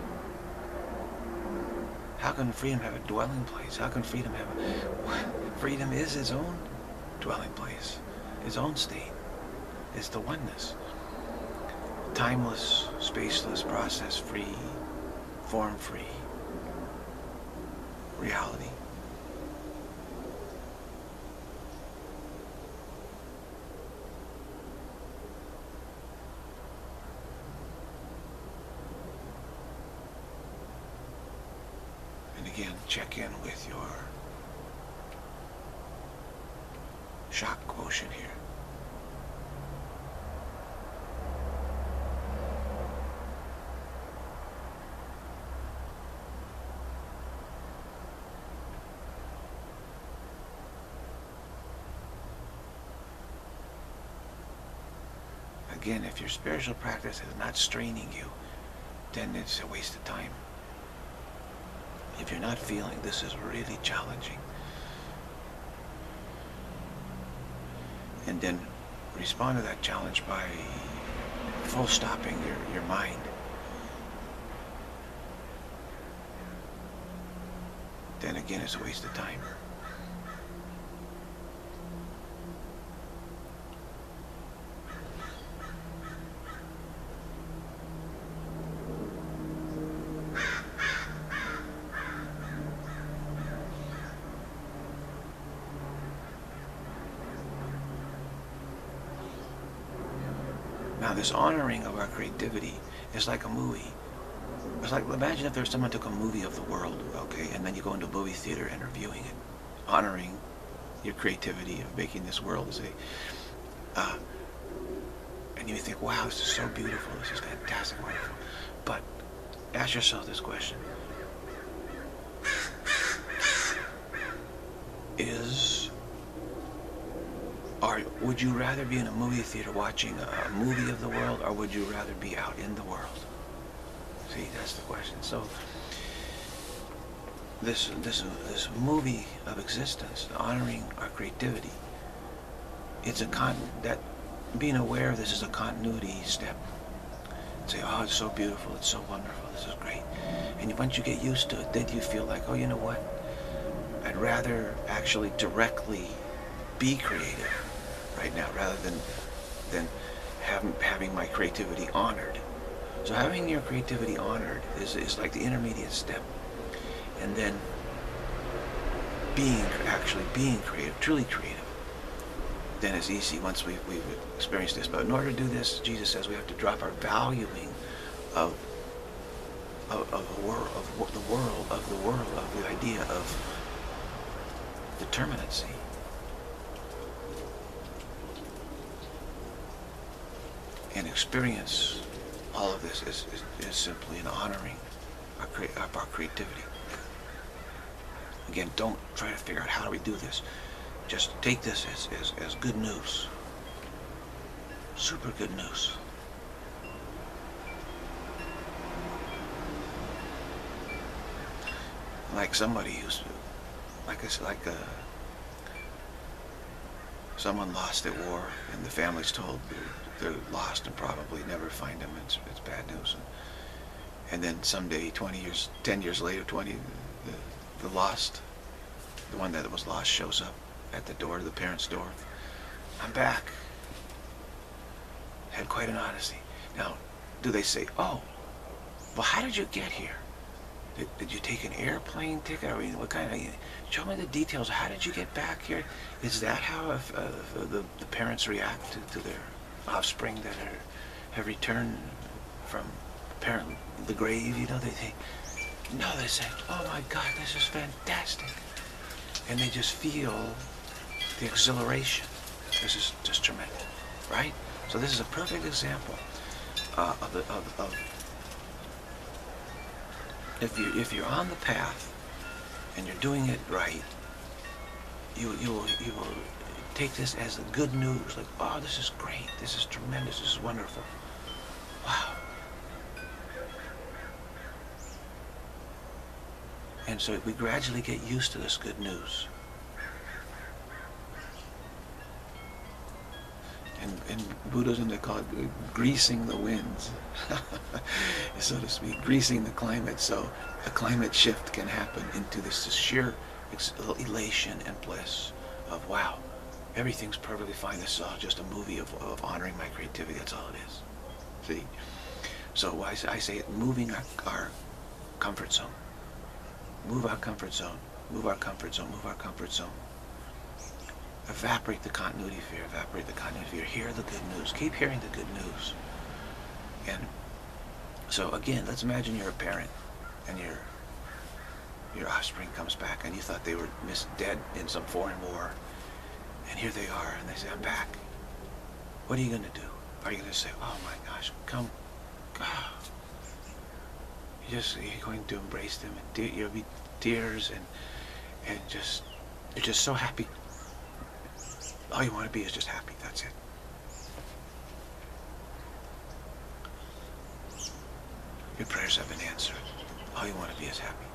How can freedom have a dwelling place? How can freedom have a... Freedom is its own dwelling place, its own state. It's the oneness. Timeless, spaceless, process-free, form-free reality. Again, check in with your shock quotient here. Again, if your spiritual practice is not straining you, then it's a waste of time. If you're not feeling this is really challenging, and then respond to that challenge by full stopping your mind, then again it's a waste of time. Now this honoring of our creativity is like a movie. It's like, imagine if there's someone took a movie of the world, okay, and then you go into a movie theater and reviewing it, honoring your creativity of making this world, say, and you think, wow, this is so beautiful, this is fantastic, wonderful. But ask yourself this question. Would you rather be in a movie theater watching a movie of the world, or would you rather be out in the world? See, that's the question. So this movie of existence, honoring our creativity, it's that being aware of this is a continuity step. Say, oh, it's so beautiful, it's so wonderful, this is great. And once you get used to it, then you feel like, oh, you know what? I'd rather actually directly be creative right now, rather than having my creativity honored. So having your creativity honored is like the intermediate step, and then actually being creative, truly creative, then it's easy once we've experienced this. But in order to do this, Jesus says we have to drop our valuing of the idea of determinacy. And experience all of this is simply an honoring of our creativity. Again, don't try to figure out how do we do this. Just take this as good news. Super good news. Like somebody who's, someone lost at war, and the family's told they're lost and probably never find them. It's bad news. And then someday, 10 years later, the one that was lost shows up at the door, the parents' door. I'm back. Had quite an odyssey. Now, do they say, oh, well, how did you get here? Did you take an airplane ticket? I mean, what kind of... Show me the details. How did you get back here? Is that how the parents react to their offspring that are have returned from apparently the grave, you know, they say, oh my God, this is fantastic. And they just feel the exhilaration. This is just tremendous, right? So this is a perfect example of if you're on the path and you're doing it right, you will take this as the good news. Like, oh, this is great. This is tremendous. This is wonderful. Wow. And so we gradually get used to this good news. In Buddhism, they call it greasing the winds, so to speak, greasing the climate, so a climate shift can happen into this sheer elation and bliss of, wow, everything's perfectly fine. This is all just a movie of honoring my creativity. That's all it is. See? So I say it, moving our comfort zone. Move our comfort zone. Move our comfort zone. Move our comfort zone. Evaporate the continuity fear. Evaporate the continuity fear. Hear the good news. Keep hearing the good news. And so again, let's imagine you're a parent and your offspring comes back and you thought they were dead in some foreign war, and here they are and they say, I'm back. What are you going to do? Are you going to say, oh my gosh, come, God. You're going to embrace them, and you'll be tears and just, you're just so happy. All you want to be is just happy. That's it. Your prayers have been answered. All you want to be is happy.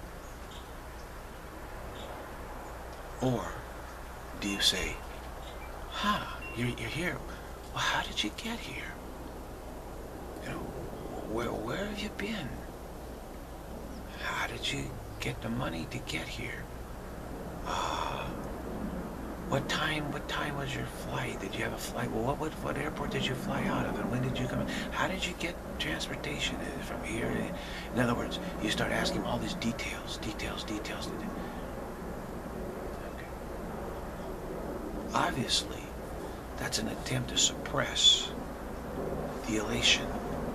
Or do you say, you're here. Well, how did you get here? You know, where have you been? How did you get the money to get here? What time was your flight? Did you have a flight? Well, what airport did you fly out of, and when did you come in? How did you get transportation from here? In other words, you start asking all these details. Okay. Obviously, that's an attempt to suppress the elation.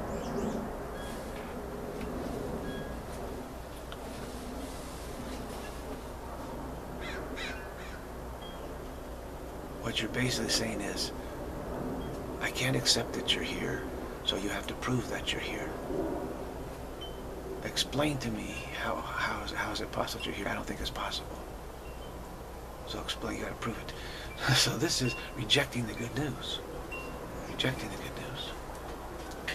What you're basically saying is, I can't accept that you're here, so you have to prove that you're here. Explain to me how is it possible that you're here? I don't think it's possible. So explain, you got to prove it. So this is rejecting the good news. Rejecting the good news.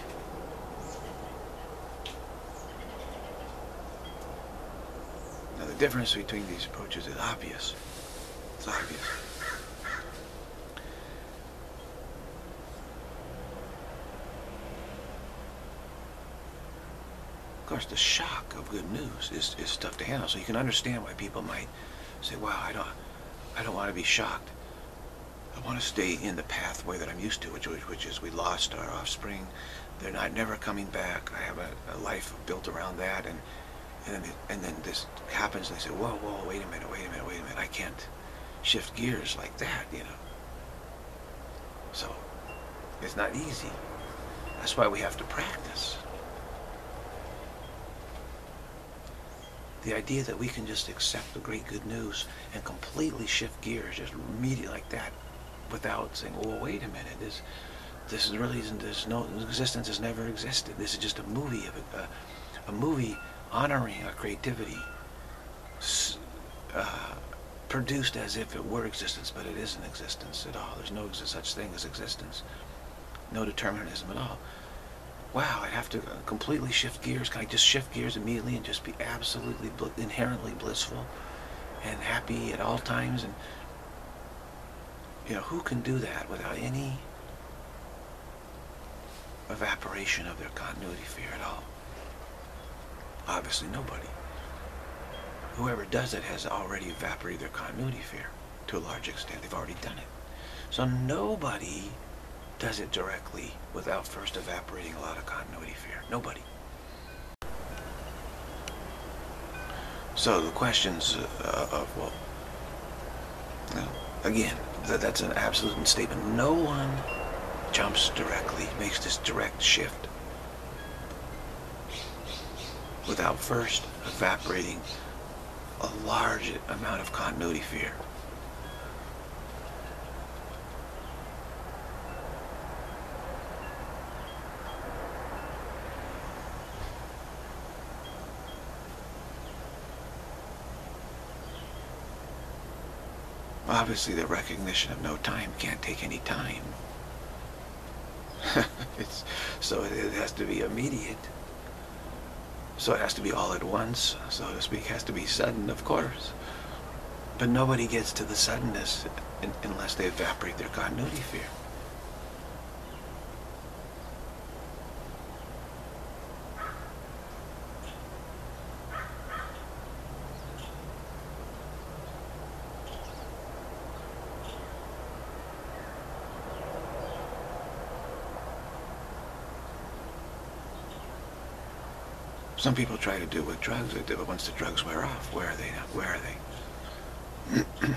Now the difference between these approaches is obvious. It's obvious. Of course, the shock of good news is tough to handle. So you can understand why people might say, "Wow, I don't want to be shocked. I want to stay in the pathway that I'm used to, which is we lost our offspring. They're never coming back. I have a life built around that, and then this happens, and they say, whoa, wait a minute. I can't shift gears like that, you know. So it's not easy. That's why we have to practice. The idea that we can just accept the great good news and completely shift gears just immediately like that, without saying, "Oh, wait a minute, this really isn't. This no existence has never existed. This is just a movie of a movie honoring our creativity, produced as if it were existence, but it isn't existence at all. There's no such thing as existence, no determinism at all." Wow, I'd have to completely shift gears. Can I just shift gears immediately and just be absolutely inherently blissful and happy at all times? And you know, who can do that without any evaporation of their continuity fear at all? Obviously nobody. Whoever does it has already evaporated their continuity fear to a large extent. They've already done it. So nobody does it directly without first evaporating a lot of continuity fear. Nobody. So the questions well, you know, again, that's an absolute statement. No one jumps directly, makes this direct shift without first evaporating a large amount of continuity fear. Obviously, the recognition of no time can't take any time. So it has to be immediate. So it has to be all at once, so to speak. It has to be sudden, of course. But nobody gets to the suddenness unless they evaporate their continuity fear. Some people try to do it with drugs, but once the drugs wear off, where are they now? Where are they?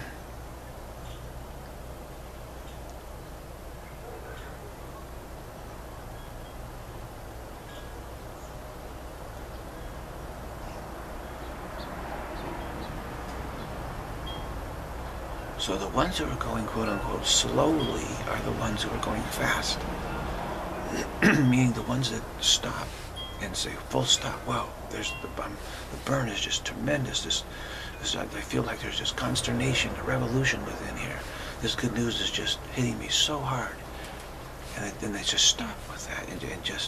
So the ones who are going quote-unquote slowly are the ones who are going fast. Meaning the ones that stop and say, full stop, wow, there's the burn is just tremendous. I feel like there's just consternation, a revolution within here. This good news is just hitting me so hard. And then they just stop with that and just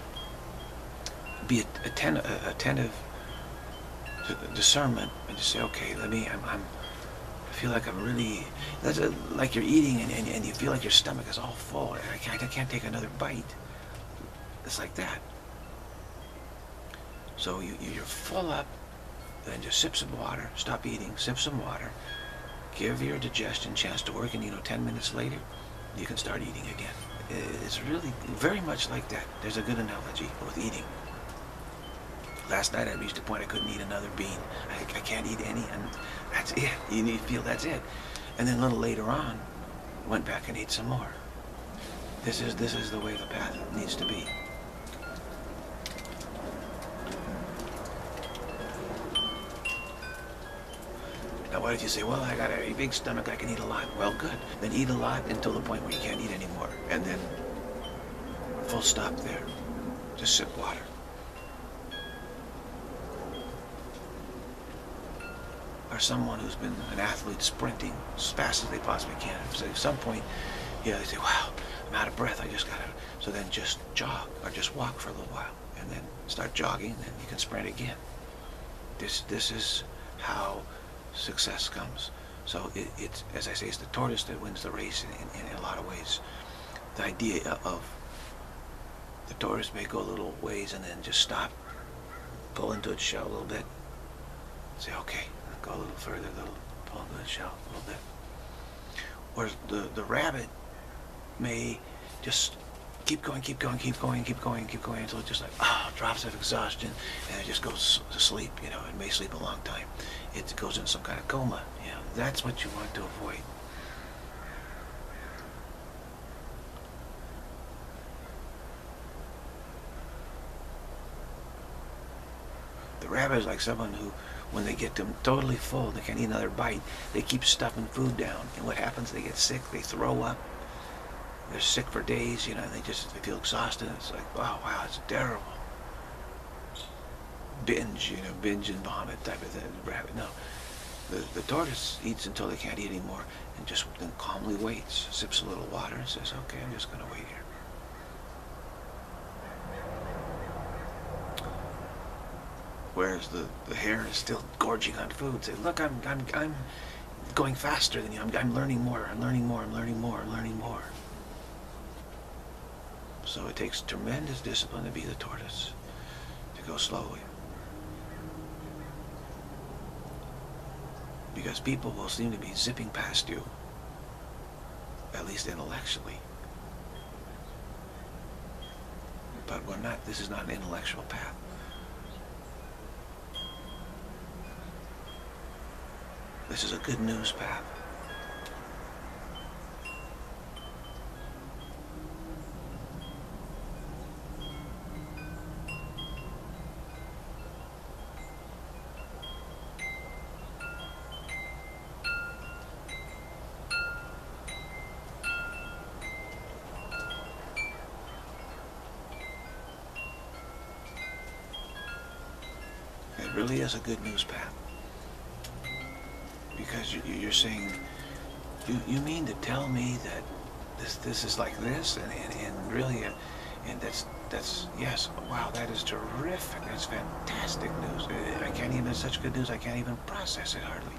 be attentive to the discernment and just say, okay, I feel like I'm really, like you're eating and you feel like your stomach is all full. I can't take another bite. It's like that. So you're full up, then just sip some water, stop eating, sip some water, give your digestion a chance to work, and 10 minutes later, you can start eating again. It's really very much like that. There's a good analogy with eating. Last night I reached a point I couldn't eat another bean. I can't eat any, and that's it. You feel that's it. And then a little later on, went back and ate some more. This is the way the path needs to be. Now, what if you say, well, I got a big stomach, I can eat a lot. Well, good. Then eat a lot until the point where you can't eat anymore. And then full stop there. Just sip water. Or someone who's been an athlete sprinting as fast as they possibly can. So at some point, they say, wow, I'm out of breath, I just gotta. So then just jog or just walk for a little while and then start jogging, and then you can sprint again. This is how success comes. So it's, as I say, it's the tortoise that wins the race in a lot of ways. The idea of the tortoise may go a little ways and then just stop, pull into its shell a little bit, say, okay, go a little further, pull into its shell a little bit. Whereas the rabbit may just keep going until it just drops of exhaustion, and it just goes to sleep. It may sleep a long time. It goes into some kind of coma. That's what you want to avoid. The rabbit is like someone who, when they get them totally full, they can't eat another bite, they keep stuffing food down, and what happens? They get sick, they throw up. They're sick for days, and they feel exhausted. It's like, wow, it's terrible. Binge and vomit type of thing. Rabbit, no. The tortoise eats until they can't eat anymore, and just then calmly waits, sips a little water, and says, okay, I'm just going to wait here. Whereas the hare is still gorging on food. Say, look, I'm going faster than you. I'm learning more. I'm learning more. So it takes tremendous discipline to be the tortoise, to go slowly. Because people will seem to be zipping past you, at least intellectually. But this is not an intellectual path. This is a good news path. it really is a good news path. Because you're saying, you mean to tell me that this is like this, and really, and that's yes, wow, that is terrific. That's fantastic news. I can't even, it's such good news, I can't even process it hardly.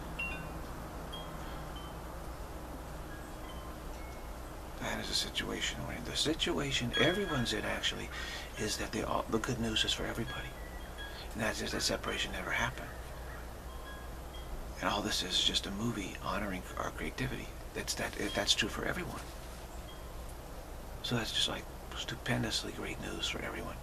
That is a situation we're in. The situation everyone's in actually is that the good news is for everybody. And that's just that separation never happened. And all this is just a movie honoring our creativity. That's true for everyone. So that's just like stupendously great news for everyone.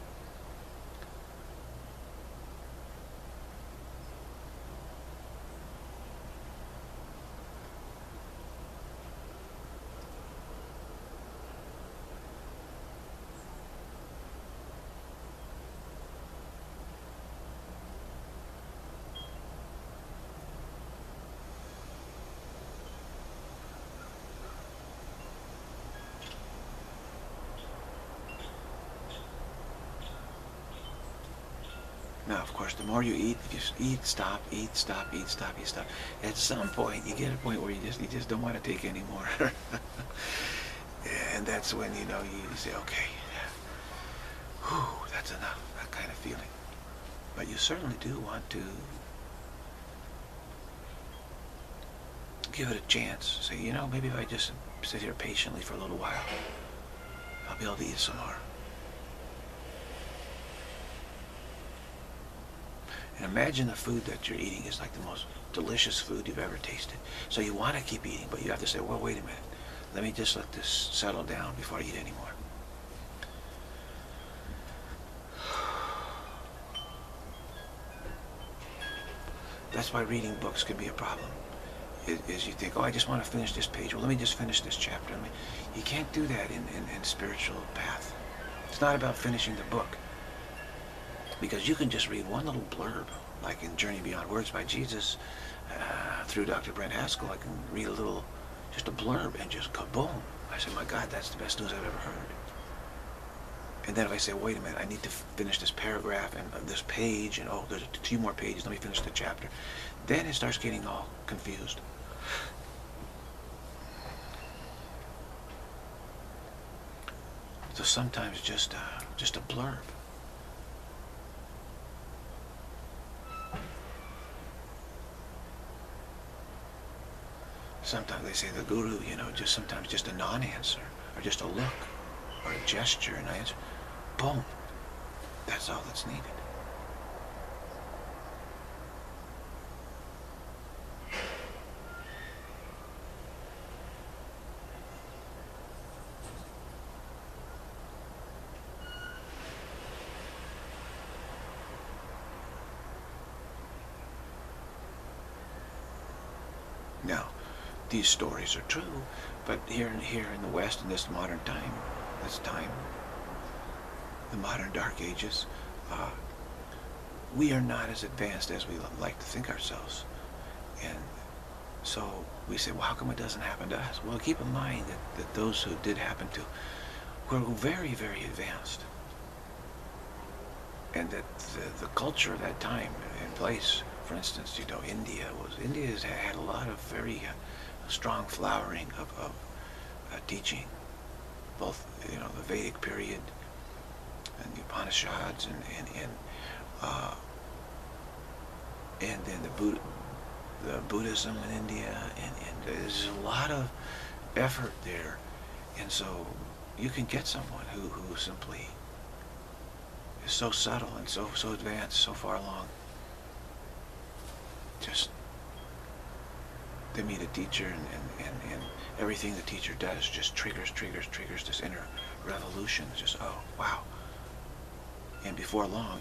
Now, of course, the more you eat, eat, stop, eat, stop, eat, stop, eat, stop. At some point, you get a point where you just don't want to take any more. And that's when, you say, okay, whew, that's enough, that kind of feeling. But you certainly do want to give it a chance. Say, maybe if I just sit here patiently for a little while, I'll be able to eat some more. And imagine the food that you're eating is like the most delicious food you've ever tasted. So you want to keep eating, but you have to say, well, wait a minute. Let me just let this settle down before I eat anymore. That's why reading books can be a problem. Is you think, oh, I just want to finish this page. Well, let me just finish this chapter. You can't do that in spiritual path. It's not about finishing the book. Because you can just read one little blurb, like in Journey Beyond Words by Jesus, through Dr. Brent Haskell. I can read just a blurb, and just kaboom. I say, my God, that's the best news I've ever heard. And then if I say, wait a minute, I need to finish this paragraph and this page, and oh, there's 2 more pages, let me finish the chapter. Then it starts getting all confused. So sometimes just a blurb. Sometimes they say the guru, sometimes just a non-answer, or just a look, or a gesture, an answer. Boom. That's all that's needed. Now, these stories are true, but here in the West, in this modern time, the modern Dark Ages, we are not as advanced as we like to think ourselves. And so we say, well, how come it doesn't happen to us? Well, keep in mind that those who did happen to were very, very advanced. And that the culture of that time and place, for instance, India has had a lot of very strong flowering of teaching, both the Vedic period and the Upanishads and then the Buddhism in India, and there's a lot of effort there. And so you can get someone who simply is so subtle and so advanced, so far along. Just they meet a teacher, and everything the teacher does just triggers this inner revolution. Just, oh, wow. And before long,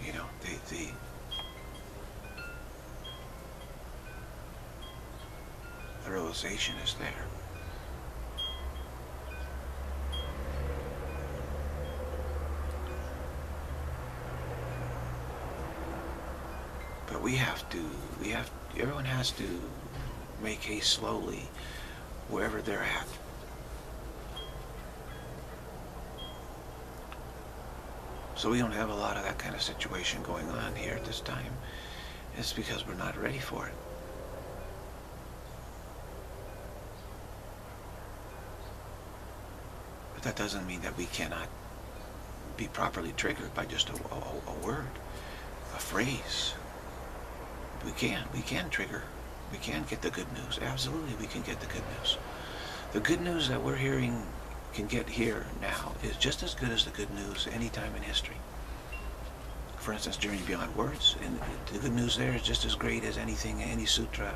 the realization is there. But everyone has to make haste slowly wherever they're at. So we don't have a lot of that kind of situation going on here at this time. It's because we're not ready for it. But that doesn't mean that we cannot be properly triggered by just a word, a phrase. We can trigger. We can get the good news. Absolutely, we can get the good news. The good news that we're hearing, can get here now, is just as good as the good news any time in history. For instance, Journey Beyond Words, and the good news there is just as great as anything, any sutra,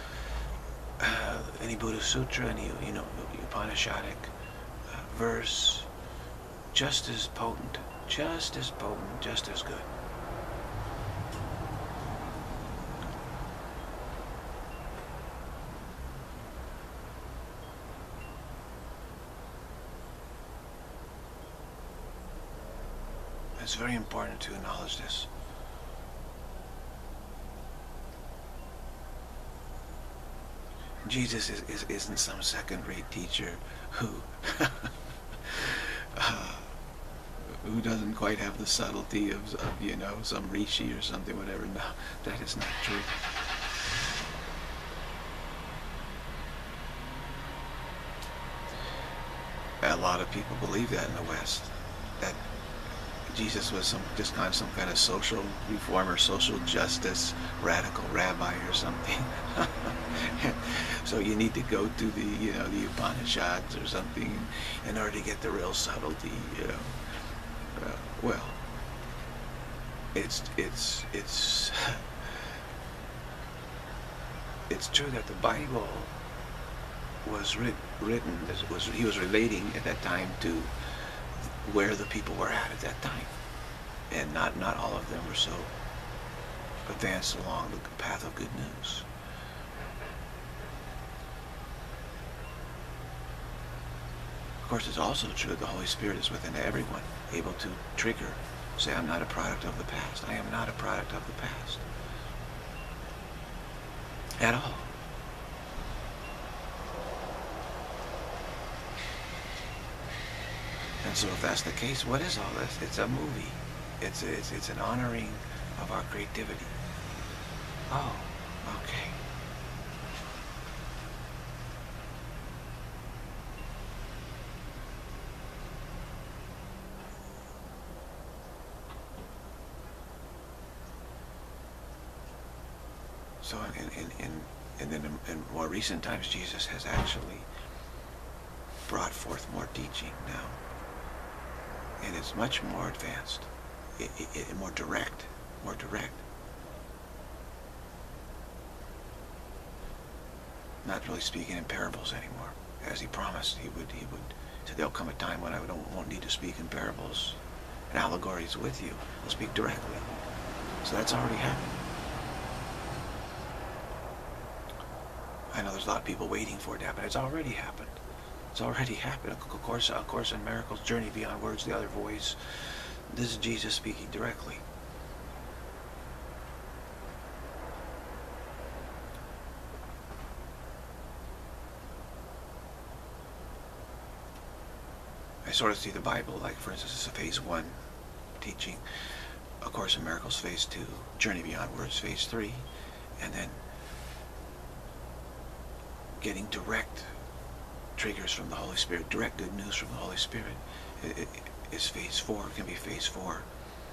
any Buddhist sutra, any Upanishadic verse, just as potent, just as potent, just as good. It's very important to acknowledge this. Jesus isn't some second-rate teacher who who doesn't quite have the subtlety of some rishi or something, whatever. No, that is not true. A lot of people believe that in the West, that Jesus was some kind of social reformer, social justice, radical rabbi or something. So you need to go to the Upanishads or something in order to get the real subtlety. Well, it's true that the Bible was written. He was relating at that time to where the people were at that time, and not all of them were so advanced along the path of good news. Of course, it's also true that the Holy Spirit is within everyone, able to trigger, say, I'm not a product of the past. I am not a product of the past at all. And so if that's the case, what is all this? It's a movie. It's an honoring of our creativity. Oh, okay. So and then in more recent times, Jesus has actually brought forth more teaching now. And it's much more advanced, more direct. Not really speaking in parables anymore, as he promised he would. He said, there'll come a time when I won't need to speak in parables and allegories with you. I'll speak directly. So that's already happened. I know there's a lot of people waiting for it to happen. It's already happened. It's already happened. Of course, in Miracles, Journey Beyond Words, the other voice. This is Jesus speaking directly. I sort of see the Bible like, for instance, it's a phase 1 teaching. Of course, in Miracles, phase 2. Journey Beyond Words, phase 3. And then getting direct triggers from the Holy Spirit, direct good news from the Holy Spirit, is phase 4. It can be phase 4.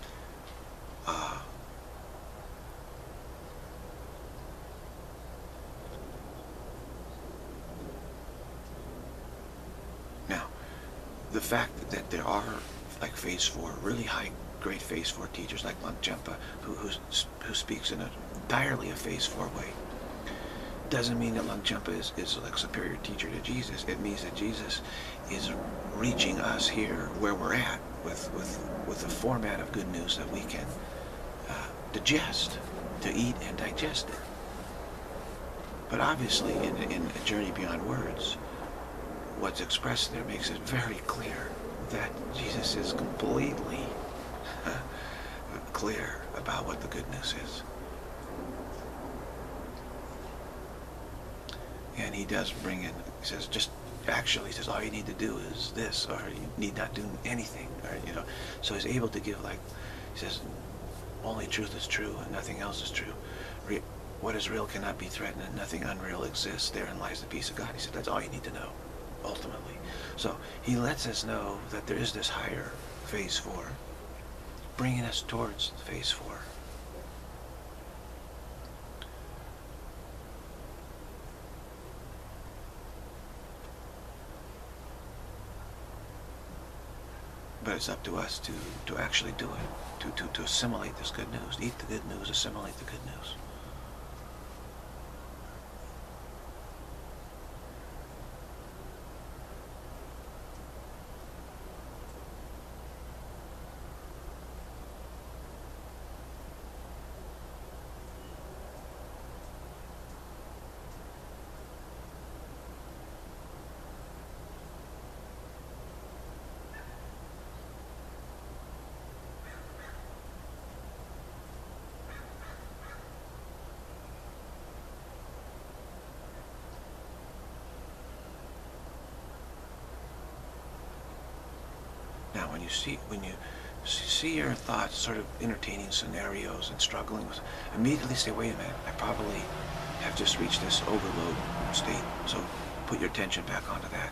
Now, the fact that there are, like phase 4, really high, great phase 4 teachers like Longchenpa, who speaks in entirely a phase 4 way, doesn't mean that Longchenpa is like a superior teacher to Jesus. It means that Jesus is reaching us here where we're at with a format of good news that we can digest, to eat and digest it. But obviously in A Journey Beyond Words, what's expressed there makes it very clear that Jesus is completely clear about what the good news is. And he does bring in, he says, he says, all you need to do is this, or you need not do anything, or, so he's able to give, like, he says, only truth is true and nothing else is true. Re what is real cannot be threatened, and nothing unreal exists. Therein lies the peace of God. He said that's all you need to know, ultimately. So he lets us know that there is this higher phase 4, bringing us towards phase 4. But it's up to us to actually do it, to assimilate this good news. Eat the good news, assimilate the good news. Now, when you see your thoughts sort of entertaining scenarios and struggling with, immediately say, wait a minute, I probably have just reached this overload state. So put your attention back onto that.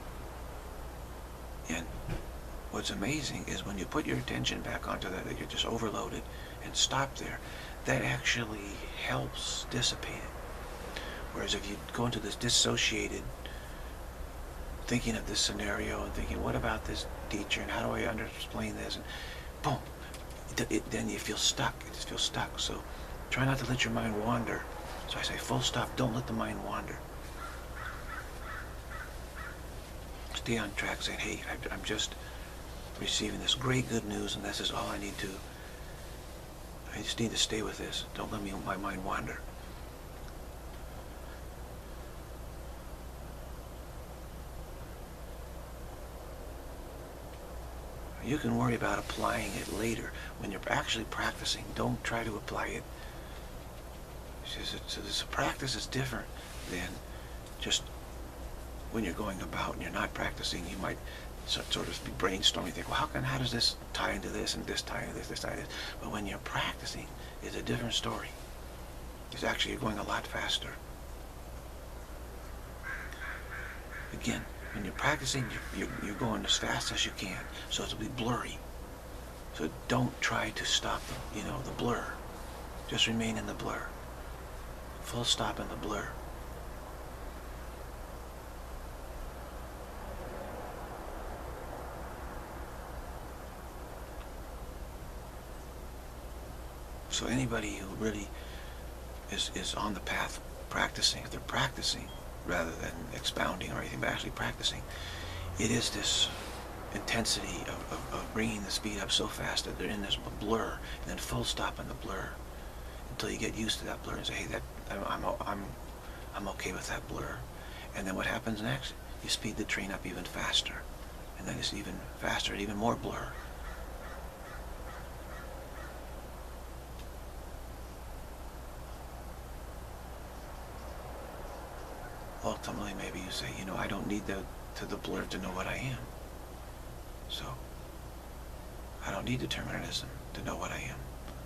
And what's amazing is when you put your attention back onto that you're just overloaded, and stop there, that actually helps dissipate it. Whereas if you go into this dissociated thinking of this scenario and thinking, what about this teacher and how do I explain this, and boom, then you feel stuck. It just feels stuck. So try not to let your mind wander. So I say full stop, don't let the mind wander. Stay on track, saying, hey, I'm just receiving this great good news, and this is all I just need to stay with this. Don't let my mind wander. You can worry about applying it later. When you're actually practicing, don't try to apply it. So this practice is different than just when you're going about and you're not practicing. You might sort of be brainstorming, think, well, how does this tie into this, and this tie into this, this tie into this? But when you're practicing, it's a different story. It's actually, you're going a lot faster. Again, when you're practicing, you're going as fast as you can, so it'll be blurry. So don't try to stop the blur. Just remain in the blur. Full stop in the blur. So anybody who really is on the path practicing, if they're practicing rather than expounding or anything, but actually practicing, it is this intensity of bringing the speed up so fast that they're in this blur, and then full stop in the blur until you get used to that blur and say, hey, I'm okay with that blur. And then what happens next? You speed the train up even faster, and then it's even faster and even more blur. Ultimately, maybe you say, I don't need the blur to know what I am. So, I don't need determinism to know what I am.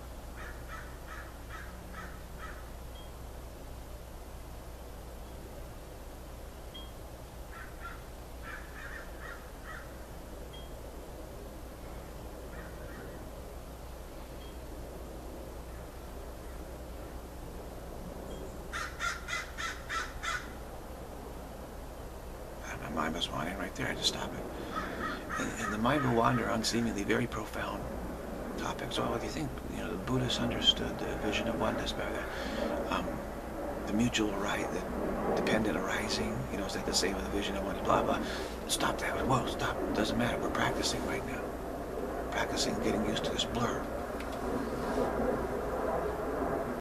My mind was wandering right there. I had to stop it. And the mind will wander on seemingly very profound topics. Well, what do you think? The Buddhists understood the vision of oneness by the mutual the dependent arising. Is that the same with the vision of oneness? Blah blah. Stop that. Whoa, stop. It doesn't matter. We're practicing right now. Practicing getting used to this blur.